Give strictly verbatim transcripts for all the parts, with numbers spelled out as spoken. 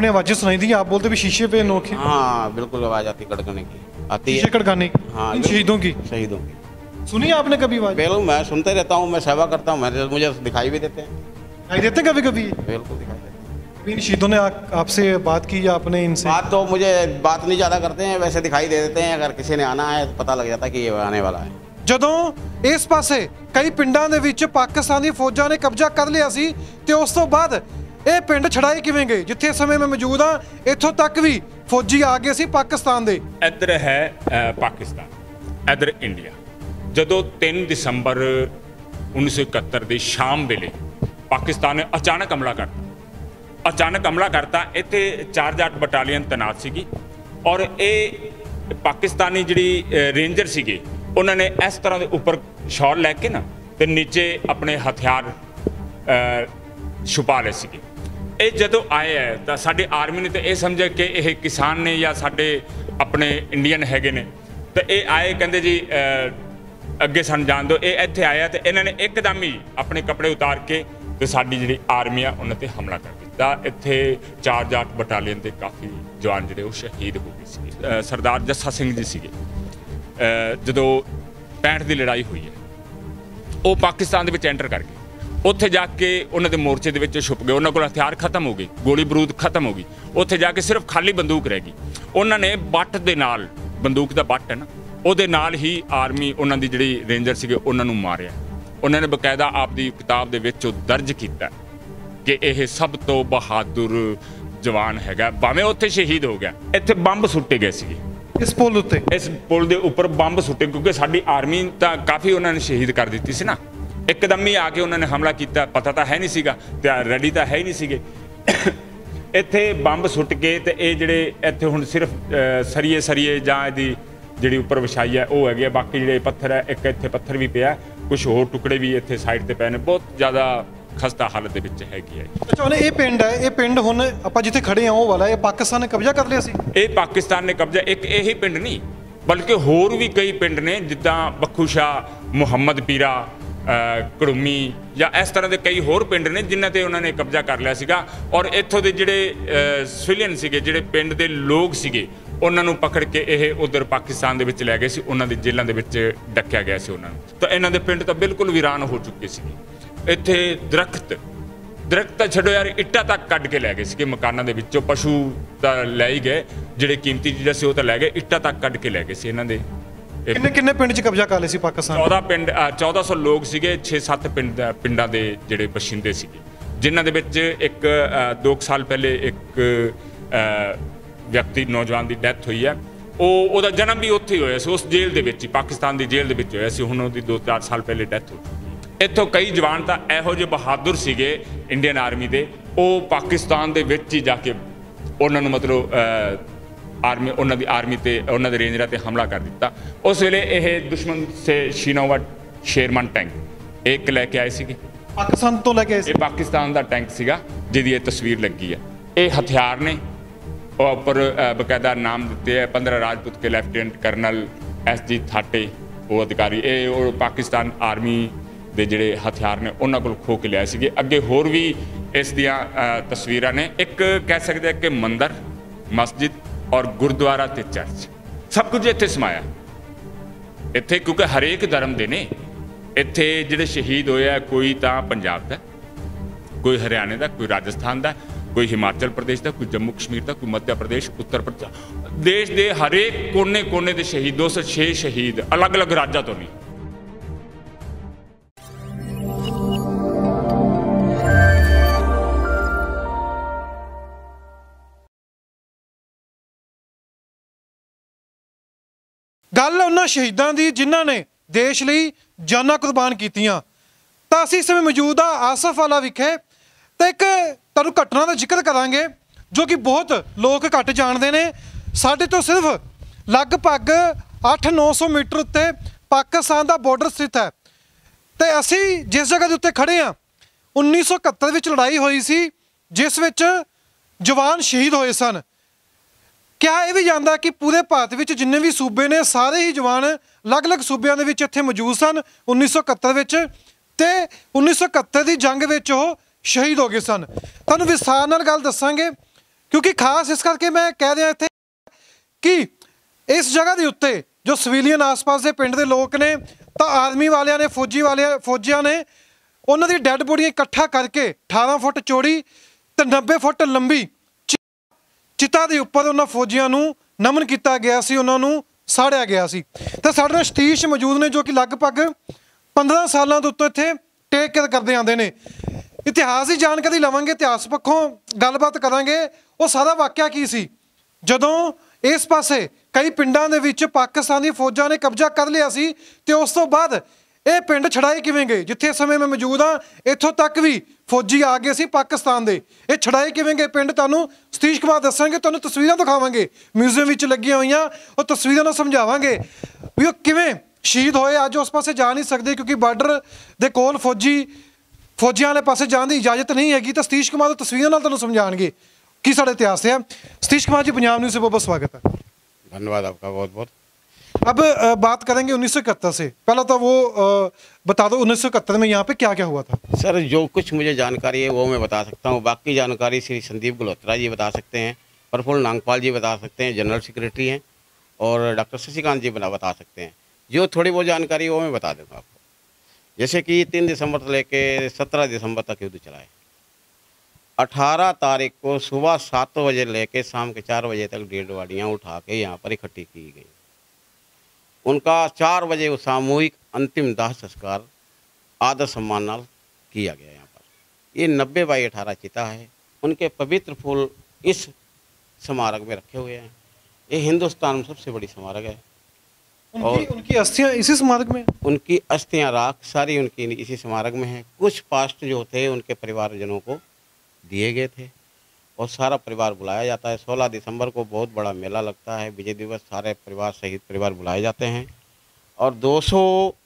आपने आवाज़ें सुनाई दी, आप बोलते भी शीशे पे नोक है। हाँ बिल्कुल आवाज़ आती कड़कने की आती है, शीशे खड़काने की। हाँ इन शहीदों की शहीदों की सुनी आपने कभी आवाज़? बिल्कुल, मैं सुनते रहता हूँ, मैं सेवा करता हूँ, मैं मुझे दिखाई भी देते हैं। दिखाई देते कभी कभी? बिल्कुल दिखाई देते हैं। कभी इन शहीदों ने आ- आपसे बात की या आपने इनसे? बात तो मुझे बात नहीं ज़्यादा करते हैं, वैसे दिखाई दे देते हैं। अगर किसी ने आना है तो पता लग जाता है कि ये आने वाला है। ਜਦੋਂ ਇਸ ਪਾਸੇ ਕਈ ਪਿੰਡਾਂ ਦੇ ਵਿੱਚ ਪਾਕਿਸਤਾਨੀ ਫੌਜਾਂ ਨੇ ਕਬਜ਼ਾ ਕਰ ਲਿਆ ਸੀ ਤੇ ਉਸ ਤੋਂ ਬਾਅਦ ਇਹ ਪਿੰਡ ਛੜਾਏ ਕਿਵੇਂ ਗਏ? ਜਿੱਥੇ ਇਸ ਸਮੇਂ ਮੈਂ ਮੌਜੂਦ ਹਾਂ ਇੱਥੋਂ ਤੱਕ ਵੀ ਫੌਜੀ ਆ ਗਏ ਸੀ ਪਾਕਿਸਤਾਨ ਦੇ। ਇੱਧਰ ਹੈ ਅ, ਪਾਕਿਸਤਾਨ, ਇੱਧਰ ਇੰਡੀਆ। ਜਦੋਂ ਤਿੰਨ ਦਸੰਬਰ ਉੱਨੀ ਸੌ ਇਕਹੱਤਰ ਦੀ ਸ਼ਾਮ ਵੇਲੇ ਪਾਕਿਸਤਾਨ ਨੇ ਅਚਾਨਕ ਹਮਲਾ ਕਰਤਾ ਅਚਾਨਕ ਹਮਲਾ ਕਰਤਾ ਇੱਥੇ ਚਾਰ ਜਾਟ ਬਟਾਲੀਅਨ ਤੈਨਾਤ ਸੀਗੀ ਔਰ ਇਹ ਪਾਕਿਸਤਾਨੀ ਜਿਹੜੀ ਅ, ਰੇਂਜਰ ਸੀਗੇ ਉਹਨਾਂ ਨੇ ਇਸ ਤਰ੍ਹਾਂ ਦੇ ਉੱਪਰ ਸ਼ਾਲ ਲੈ ਕੇ ਨਾ ਤੇ ਨੀਚੇ ਆਪਣੇ ਹਥਿਆਰ ਛੁਪਾ ਲਏ ਸੀਗੇ। ਇਹ ਜਦੋਂ ਆਏ ਹੈ ਤਾਂ ਸਾਡੇ ਆਰਮੀ ਨੇ ਤਾਂ ਇਹ ਸਮਝਿਆ ਕਿ ਇਹ ਕਿਸਾਨ ਨੇ ਜਾਂ ਸਾਡੇ ਆਪਣੇ ਇੰਡੀਅਨ ਹੈਗੇ ਨੇ, ਤਾਂ ਇਹ ਆਏ ਕਹਿੰਦੇ ਜੀ ਅੱਗੇ ਸਾਨੂੰ ਜਾਣ ਦਿਓ। ਇਹ ਇੱਥੇ ਆਇਆ ਤੇ ਇਹਨਾਂ ਨੇ ਇੱਕਦਮ ਹੀ ਆਪਣੇ ਕੱਪੜੇ ਉਤਾਰ ਕੇ ਤੇ ਸਾਡੀ ਜਿਹੜੀ ਆਰਮੀ ਆ ਉਹਨਾਂ ਤੇ ਹਮਲਾ ਕਰ ਦਿੱਤਾ। ਇੱਥੇ ਚਾਰ ਜਾਟ ਬਟਾਲੀਅਨ ਦੇ ਕਾਫੀ ਜਵਾਨ ਜਿਹੜੇ ਉਹ ਸ਼ਹੀਦ ਹੋ ਗਏ ਸੀ। ਸਰਦਾਰ ਜੱਸਾ ਸਿੰਘ ਜੀ ਸੀਗੇ, ਜਦੋਂ ਪੈਂਹਠ ਦੀ ਲੜਾਈ ਹੋਈ ਹੈ ਉਹ ਪਾਕਿਸਤਾਨ ਦੇ ਵਿੱਚ ਐਂਟਰ ਕਰ ਗਏ। ਉੱਥੇ ਜਾ ਕੇ ਉਹਨਾਂ ਦੇ ਮੋਰਚੇ ਦੇ ਵਿੱਚ ਛੁਪ ਗਏ, ਉਹਨਾਂ ਕੋਲ ਹਥਿਆਰ ਖਤਮ ਹੋ ਗਏ, ਗੋਲੀ ਬਰੂਦ ਖਤਮ ਹੋ ਗਈ। ਉੱਥੇ ਜਾ ਕੇ ਸਿਰਫ ਖਾਲੀ ਬੰਦੂਕ ਰਹਿ ਗਈ। ਉਹਨਾਂ ਨੇ ਬੱਟ ਦੇ ਨਾਲ, ਬੰਦੂਕ ਦਾ ਬੱਟ ਹੈ ਨਾ, ਉਹਦੇ ਨਾਲ ਹੀ ਆਰਮੀ ਉਹਨਾਂ ਦੀ ਜਿਹੜੀ ਰੇਂਜਰ ਸੀਗੇ ਉਹਨਾਂ ਨੂੰ ਮਾਰਿਆ। ਉਹਨਾਂ ਨੇ ਬਕਾਇਦਾ ਆਪਦੀ ਕਿਤਾਬ ਦੇ ਵਿੱਚ ਉਹ ਦਰਜ ਕੀਤਾ ਕਿ ਇਹ ਸਭ ਤੋਂ ਬਹਾਦਰ ਜਵਾਨ ਹੈਗਾ, ਭਾਵੇਂ ਉੱਥੇ ਸ਼ਹੀਦ ਹੋ ਗਿਆ। ਇੱਥੇ ਬੰਬ ਸੁੱਟੇ ਗਏ ਸੀਗੇ ਇਸ ਪੁਲ ਉੱਤੇ, ਇਸ ਪੁਲ ਦੇ ਉੱਪਰ ਬੰਬ ਸੁੱਟੇ ਕਿਉਂਕਿ ਸਾਡੀ ਆਰਮੀ ਤਾਂ ਕਾਫੀ ਉਹਨਾਂ ਨੇ ਸ਼ਹੀਦ ਕਰ ਦਿੱਤੀ ਸੀ ਨਾ। ਇੱਕਦਮ ਹੀ ਆ ਕੇ ਉਹਨਾਂ ਨੇ ਹਮਲਾ ਕੀਤਾ, ਪਤਾ ਤਾਂ ਹੈ ਨਹੀਂ ਸੀਗਾ ਤੇ ਰੈਡੀ ਤਾਂ ਹੈ ਹੀ ਨਹੀਂ ਸੀਗੇ। ਇੱਥੇ ਬੰਬ ਸੁੱਟ ਕੇ ਤੇ ਇਹ ਜਿਹੜੇ ਇੱਥੇ ਹੁਣ ਸਿਰਫ ਸਰੀਏ ਸਰੀਏ ਜਾਂ ਇਹਦੀ ਜਿਹੜੀ ਉੱਪਰ ਵਿਛਾਈ ਹੈ ਉਹ ਹੈਗੀ ਆ। ਬਾਕੀ ਜਿਹੜੇ ਪੱਥਰ ਹੈ, ਇੱਕ ਇੱਥੇ ਪੱਥਰ ਵੀ ਪਿਆ, ਕੁਝ ਹੋਰ ਟੁਕੜੇ ਵੀ ਇੱਥੇ ਸਾਈਡ ਤੇ ਪਏ ਨੇ। ਬਹੁਤ ਜ਼ਿਆਦਾ ਖਸਤਾ ਹਾਲਤ ਦੇ ਵਿੱਚ ਹੈਗੀ ਹੈ। ਅੱਛਾ, ਉਹਨੇ ਇਹ ਪਿੰਡ ਹੈ, ਇਹ ਪਿੰਡ ਹੁਣ ਆਪਾਂ ਜਿੱਥੇ ਖੜੇ ਆ ਉਹ ਵਾਲਾ, ਇਹ ਪਾਕਿਸਤਾਨ ਨੇ ਕਬਜ਼ਾ ਕਰ ਲਿਆ ਸੀ? ਇਹ ਪਾਕਿਸਤਾਨ ਨੇ ਕਬਜ਼ਾ, ਇੱਕ ਇਹੀ ਪਿੰਡ ਨਹੀਂ ਬਲਕਿ ਹੋਰ ਵੀ ਕਈ ਪਿੰਡ ਨੇ, ਜਿੱਦਾਂ ਬੱਖੂ ਸ਼ਾਹ, ਮੁਹੰਮਦ ਪੀਰਾ, ਕੜੂਮੀ ਜਾਂ ਇਸ ਤਰ੍ਹਾਂ ਦੇ ਕਈ ਹੋਰ ਪਿੰਡ ਨੇ ਜਿਨ੍ਹਾਂ ਤੇ ਉਹਨਾਂ ਨੇ ਕਬਜ਼ਾ ਕਰ ਲਿਆ ਸੀਗਾ। ਔਰ ਇੱਥੋਂ ਦੇ ਜਿਹੜੇ ਸਿਵਿਲੀਅਨ ਸੀਗੇ, ਜਿਹੜੇ ਪਿੰਡ ਦੇ ਲੋਕ ਸੀਗੇ, ਉਹਨਾਂ ਨੂੰ ਪਕੜ ਕੇ ਇਹ ਉਧਰ ਪਾਕਿਸਤਾਨ ਦੇ ਵਿੱਚ ਲੈ ਗਏ ਸੀ, ਉਹਨਾਂ ਦੀ ਜੇਲ੍ਹਾਂ ਦੇ ਵਿੱਚ ਡੱਕਿਆ ਗਿਆ ਸੀ ਉਹਨਾਂ ਨੂੰ। ਤਾਂ ਇਹਨਾਂ ਦੇ ਪਿੰਡ ਤਾਂ ਬਿਲਕੁਲ ਵੀਰਾਨ ਹੋ ਚੁੱਕੇ ਸੀਗੇ। ਇੱਥੇ ਦਰਖਤ ਦਰਖਤ ਤਾਂ ਛੱਡੋ ਯਾਰ, ਇੱਟਾਂ ਤੱਕ ਕੱਢ ਕੇ ਲੈ ਗਏ ਸੀਗੇ ਮਕਾਨਾਂ ਦੇ ਵਿੱਚੋਂ। ਪਸ਼ੂ ਤਾਂ ਲੈ ਹੀ ਗਏ, ਜਿਹੜੇ ਕੀਮਤੀ ਚੀਜ਼ਾਂ ਸੀ ਉਹ ਤਾਂ ਲੈ ਗਏ, ਇੱਟਾਂ ਤੱਕ ਕੱਢ ਕੇ ਲੈ ਗਏ ਸੀ ਇਹਨਾਂ ਦੇ। ਕਿੰਨੇ ਕਿੰਨੇ ਪਿੰਡ 'ਚ ਕਬਜ਼ਾ ਕਰ ਲਿਆ ਸੀ ਪਾਕਿਸਤਾਨ? ਚੌਦਾਂ ਪਿੰਡ, ਚੌਦਾਂ ਸੌ ਲੋਕ ਸੀਗੇ, ਛੇ ਸੱਤ ਪਿੰਡ ਪਿੰਡਾਂ ਦੇ ਜਿਹੜੇ ਬਸ਼ਿੰਦੇ ਸੀਗੇ, ਜਿਨ੍ਹਾਂ ਦੇ ਵਿੱਚ ਇੱਕ ਦੋ ਸਾਲ ਪਹਿਲੇ ਇੱਕ ਵਿਅਕਤੀ ਨੌਜਵਾਨ ਦੀ ਡੈਥ ਹੋਈ ਹੈ। ਉਹ ਉਹਦਾ ਜਨਮ ਵੀ ਉੱਥੇ ਹੀ ਹੋਇਆ ਸੀ, ਉਸ ਜੇਲ੍ਹ ਦੇ ਵਿੱਚ ਹੀ, ਪਾਕਿਸਤਾਨ ਦੀ ਜੇਲ੍ਹ ਦੇ ਵਿੱਚ ਹੋਇਆ ਸੀ। ਹੁਣ ਉਹਦੀ ਦੋ ਚਾਰ ਸਾਲ ਪਹਿਲੇ ਡੈਥ ਹੋ ਚੁੱਕੀ। ਇੱਥੋਂ ਕਈ ਜਵਾਨ ਤਾਂ ਇਹੋ ਜਿਹੇ ਬਹਾਦਰ ਸੀਗੇ ਇੰਡੀਅਨ ਆਰਮੀ ਦੇ, ਉਹ ਪਾਕਿਸਤਾਨ ਦੇ ਵਿੱਚ ਹੀ ਜਾ ਕੇ ਉਹਨਾਂ ਨੂੰ ਮਤਲਬ ਆਰਮੀ ਉਹਨਾਂ ਦੀ ਆਰਮੀ ਤੇ ਉਹਨਾਂ ਦੇ ਰੇਂਜਰਾਂ ਤੇ ਹਮਲਾ ਕਰ ਦਿੱਤਾ। ਉਸ ਵੇਲੇ ਇਹ ਦੁਸ਼ਮਣ ਸੇ ਸ਼ੀਨੋਵਾ ਸ਼ੇਰਮਨ ਟੈਂਕ ਇੱਕ ਲੈ ਕੇ ਆਏ ਸੀਗੇ, ਪਾਕਿਸਤਾਨ ਤੋਂ ਲੈ ਕੇ ਆਏ ਸੀ। ਇਹ ਪਾਕਿਸਤਾਨ ਦਾ ਟੈਂਕ ਸੀਗਾ ਜਿਹਦੀ ਇਹ ਤਸਵੀਰ ਲੱਗੀ ਹੈ। ਇਹ ਹਥਿਆਰ ਨੇ, ਉਹ ਉੱਪਰ ਬਕਾਇਦਾ ਨਾਮ ਦਿੱਤੇ ਹੈ, ਪੰਦਰਾਂ ਰਾਜਪੂਤ ਕੇ lieutenant colonel S G Thate ਉਹ ਅਧਿਕਾਰੀ। ਇਹ ਉਹ ਪਾਕਿਸਤਾਨ ਆਰਮੀ ਦੇ ਜਿਹੜੇ ਹਥਿਆਰ ਨੇ ਉਹਨਾਂ ਕੋਲ ਖੋਹ ਕੇ ਲਿਆਏ ਸੀਗੇ। ਅੱਗੇ ਹੋਰ ਵੀ ਇਸ ਦੀਆਂ ਤਸਵੀਰਾਂ ਨੇ। ਇੱਕ ਕਹਿ ਸਕਦੇ ਕਿ ਮੰਦਰ, ਮਸਜਿਦ ਔਰ ਗੁਰਦੁਆਰਾ ਤੇ ਚਰਚ ਸਭ ਕੁਝ ਇੱਥੇ ਸਮਾਇਆ ਇੱਥੇ, ਕਿਉਂਕਿ ਹਰੇਕ ਧਰਮ ਦੇ ਨੇ ਇੱਥੇ ਜਿਹੜੇ ਸ਼ਹੀਦ ਹੋਏ ਆ। ਕੋਈ ਤਾਂ ਪੰਜਾਬ ਦਾ, ਕੋਈ ਹਰਿਆਣੇ ਦਾ, ਕੋਈ ਰਾਜਸਥਾਨ ਦਾ, ਕੋਈ ਹਿਮਾਚਲ ਪ੍ਰਦੇਸ਼ ਦਾ, ਕੋਈ ਜੰਮੂ ਕਸ਼ਮੀਰ ਦਾ, ਕੋਈ ਮੱਧ ਪ੍ਰਦੇਸ਼, ਉੱਤਰ ਪ੍ਰਦੇਸ਼, ਦੇਸ਼ ਦੇ ਹਰੇਕ ਕੋਨੇ ਕੋਨੇ ਦੇ ਸ਼ਹੀਦ, ਦੋ ਸੌ ਛੇ ਸ਼ਹੀਦ ਅਲੱਗ ਅਲੱਗ ਰਾਜਾਂ ਤੋਂ ਨਹੀਂ। ਗੱਲ ਉਹਨਾਂ ਸ਼ਹੀਦਾਂ ਦੀ ਜਿਨ੍ਹਾਂ ਨੇ ਦੇਸ਼ ਲਈ ਜਾਨਾਂ ਕੁਰਬਾਨ ਕੀਤੀਆਂ। ਤਾਂ ਅਸੀਂ ਇਸ ਸਮੇਂ ਮੌਜੂਦ ਆ ਆਸਫ ਵਾਲਾ ਵਿਖੇ, ਤਾਂ ਇੱਕ ਤੁਹਾਨੂੰ ਘਟਨਾ ਦਾ ਜ਼ਿਕਰ ਕਰਾਂਗੇ ਜੋ ਕਿ ਬਹੁਤ ਲੋਕ ਘੱਟ ਜਾਣਦੇ ਨੇ। ਸਾਡੇ ਤੋਂ ਸਿਰਫ ਲਗਭਗ ਅੱਠ ਨੌ ਸੌ ਮੀਟਰ ਉੱਤੇ ਪਾਕਿਸਤਾਨ ਦਾ ਬਾਰਡਰ ਸਥਿਤ ਹੈ। ਤੇ ਅਸੀਂ ਜਿਸ ਜਗ੍ਹਾ ਦੇ ਉੱਤੇ ਖੜੇ ਹਾਂ, ਉੱਨੀ ਸੌ ਇਕਹੱਤਰ ਵਿੱਚ ਲੜਾਈ ਹੋਈ ਸੀ ਜਿਸ ਵਿੱਚ ਜਵਾਨ ਸ਼ਹੀਦ ਹੋਏ ਸਨ। ਕਿਹਾ ਇਹ ਵੀ ਜਾਂਦਾ ਕਿ ਪੂਰੇ ਭਾਰਤ ਵਿੱਚ ਜਿੰਨੇ ਵੀ ਸੂਬੇ ਨੇ ਸਾਰੇ ਹੀ ਜਵਾਨ ਅਲੱਗ-ਅਲੱਗ ਸੂਬਿਆਂ ਦੇ ਵਿੱਚ ਇੱਥੇ ਮੌਜੂਦ ਸਨ ਉੱਨੀ ਸੌ ਇਕਹੱਤਰ ਵਿੱਚ, ਤੇ ਉੱਨੀ ਸੌ ਇਕਹੱਤਰ ਦੀ ਜੰਗ ਵਿੱਚ ਉਹ ਸ਼ਹੀਦ ਹੋ ਗਏ ਸਨ। ਤੁਹਾਨੂੰ ਵਿਸਥਾਰ ਨਾਲ ਗੱਲ ਦੱਸਾਂਗੇ क्योंकि खास इस करके मैं कह दिया इत्थे कि इस जगह के उत्ते जो सिविलियन आस पास के पिंड के लोग ने तो आर्मी वालियां ने फौजी वाले फौजियां ने उन्हों की डैड बॉडियां इकट्ठा करके अठारह फुट चौड़ी तो नब्बे फुट लंबी चिता के उपर उन्होंने फौजियों को नमन किया गया सी, उन्होंने साड़िया गया सी। तो साढ़े नाल सतीश मौजूद ने जो कि लगभग पंद्रह सालों के उत्ते इत्थे टेक केयर करते आते हैं। इतिहास की जानकारी लवांगे, इतिहास पक्षों गलबात करांगे वो सारा वाक़या की सी जदों इस पासे कई पिंडां दे विच पाकिस्तानी फौजां ने कब्जा कर लिया सी ते उस तो बाद ये पिंड छड़ाए किवें गए। जिथे इस समय मैं मौजूद हाँ इत्थों तक भी फौजी आ गए सी पाकिस्तान दे। ये छड़ाए किवें गए पिंड तुहानूं सतीश कुमार दस्सांगे, तुहानूं तस्वीरां दिखावांगे म्यूजियम विच लगियां होईयां, वो तस्वीरां नाल समझावांगे भी वो किवें शहीद होए। अज उस पासे जा नहीं सकते क्योंकि बार्डर दे कोल फौजी फौजियां वाले पासे जाने की इजाजत नहीं हैगी। तो सतीश कुमार तो तस्वीरों नाल तुहानूं समझाणगे की साडा इतिहास है। सतीश कुमार जी पंजाब न्यूज़ से बहुत बहुत स्वागत है। धन्यवाद आपका बहुत बहुत। अब अ, बात करेंगे उन्नीस सौ इकहत्तर से। पहला तो वो अ, बता दो उन्नीस सौ इकहत्तर में यहाँ पे क्या क्या हुआ था। सर जो कुछ मुझे जानकारी है वो मैं बता सकता हूँ, बाकी जानकारी श्री संदीप गल्होत्रा जी बता सकते हैं, प्रफुल्ल नागपाल जी बता सकते हैं, जनरल सेक्रेटरी हैं, और डॉक्टर शशिकांत जी बता बता सकते हैं। जो थोड़ी बहुत जानकारी वो मैं बता दूँगा आपको। जैसे कि तीन दिसंबर से लेके सत्रह दिसंबर तक युद्ध चला है। अठारह तारीख को सुबह सात बजे लेके शाम के चार बजे तक डेड बॉडियाँ उठा के यहाँ पर इकट्ठी की गई। उनका चार बजे वो सामूहिक अंतिम दाह संस्कार आदर सम्मान नाल किया गया। यहाँ पर ये नब्बे बाई अठारह चिता है। उनके पवित्र फूल इस स्मारक में रखे हुए हैं। ये हिंदुस्तान में सबसे बड़ी स्मारक है। उनकी और उनकी अस्थियां इसी स्मारक में, उनकी अस्थियां राख सारी उनकी इसी स्मारक में है। कुछ पास्ट जो थे उनके परिवारजनों को दिए गए थे और सारा परिवार बुलाया जाता है। सोलह दिसंबर को बहुत बड़ा मेला लगता है, विजय दिवस, सारे परिवार शहीद परिवार बुलाए जाते हैं। और दो सौ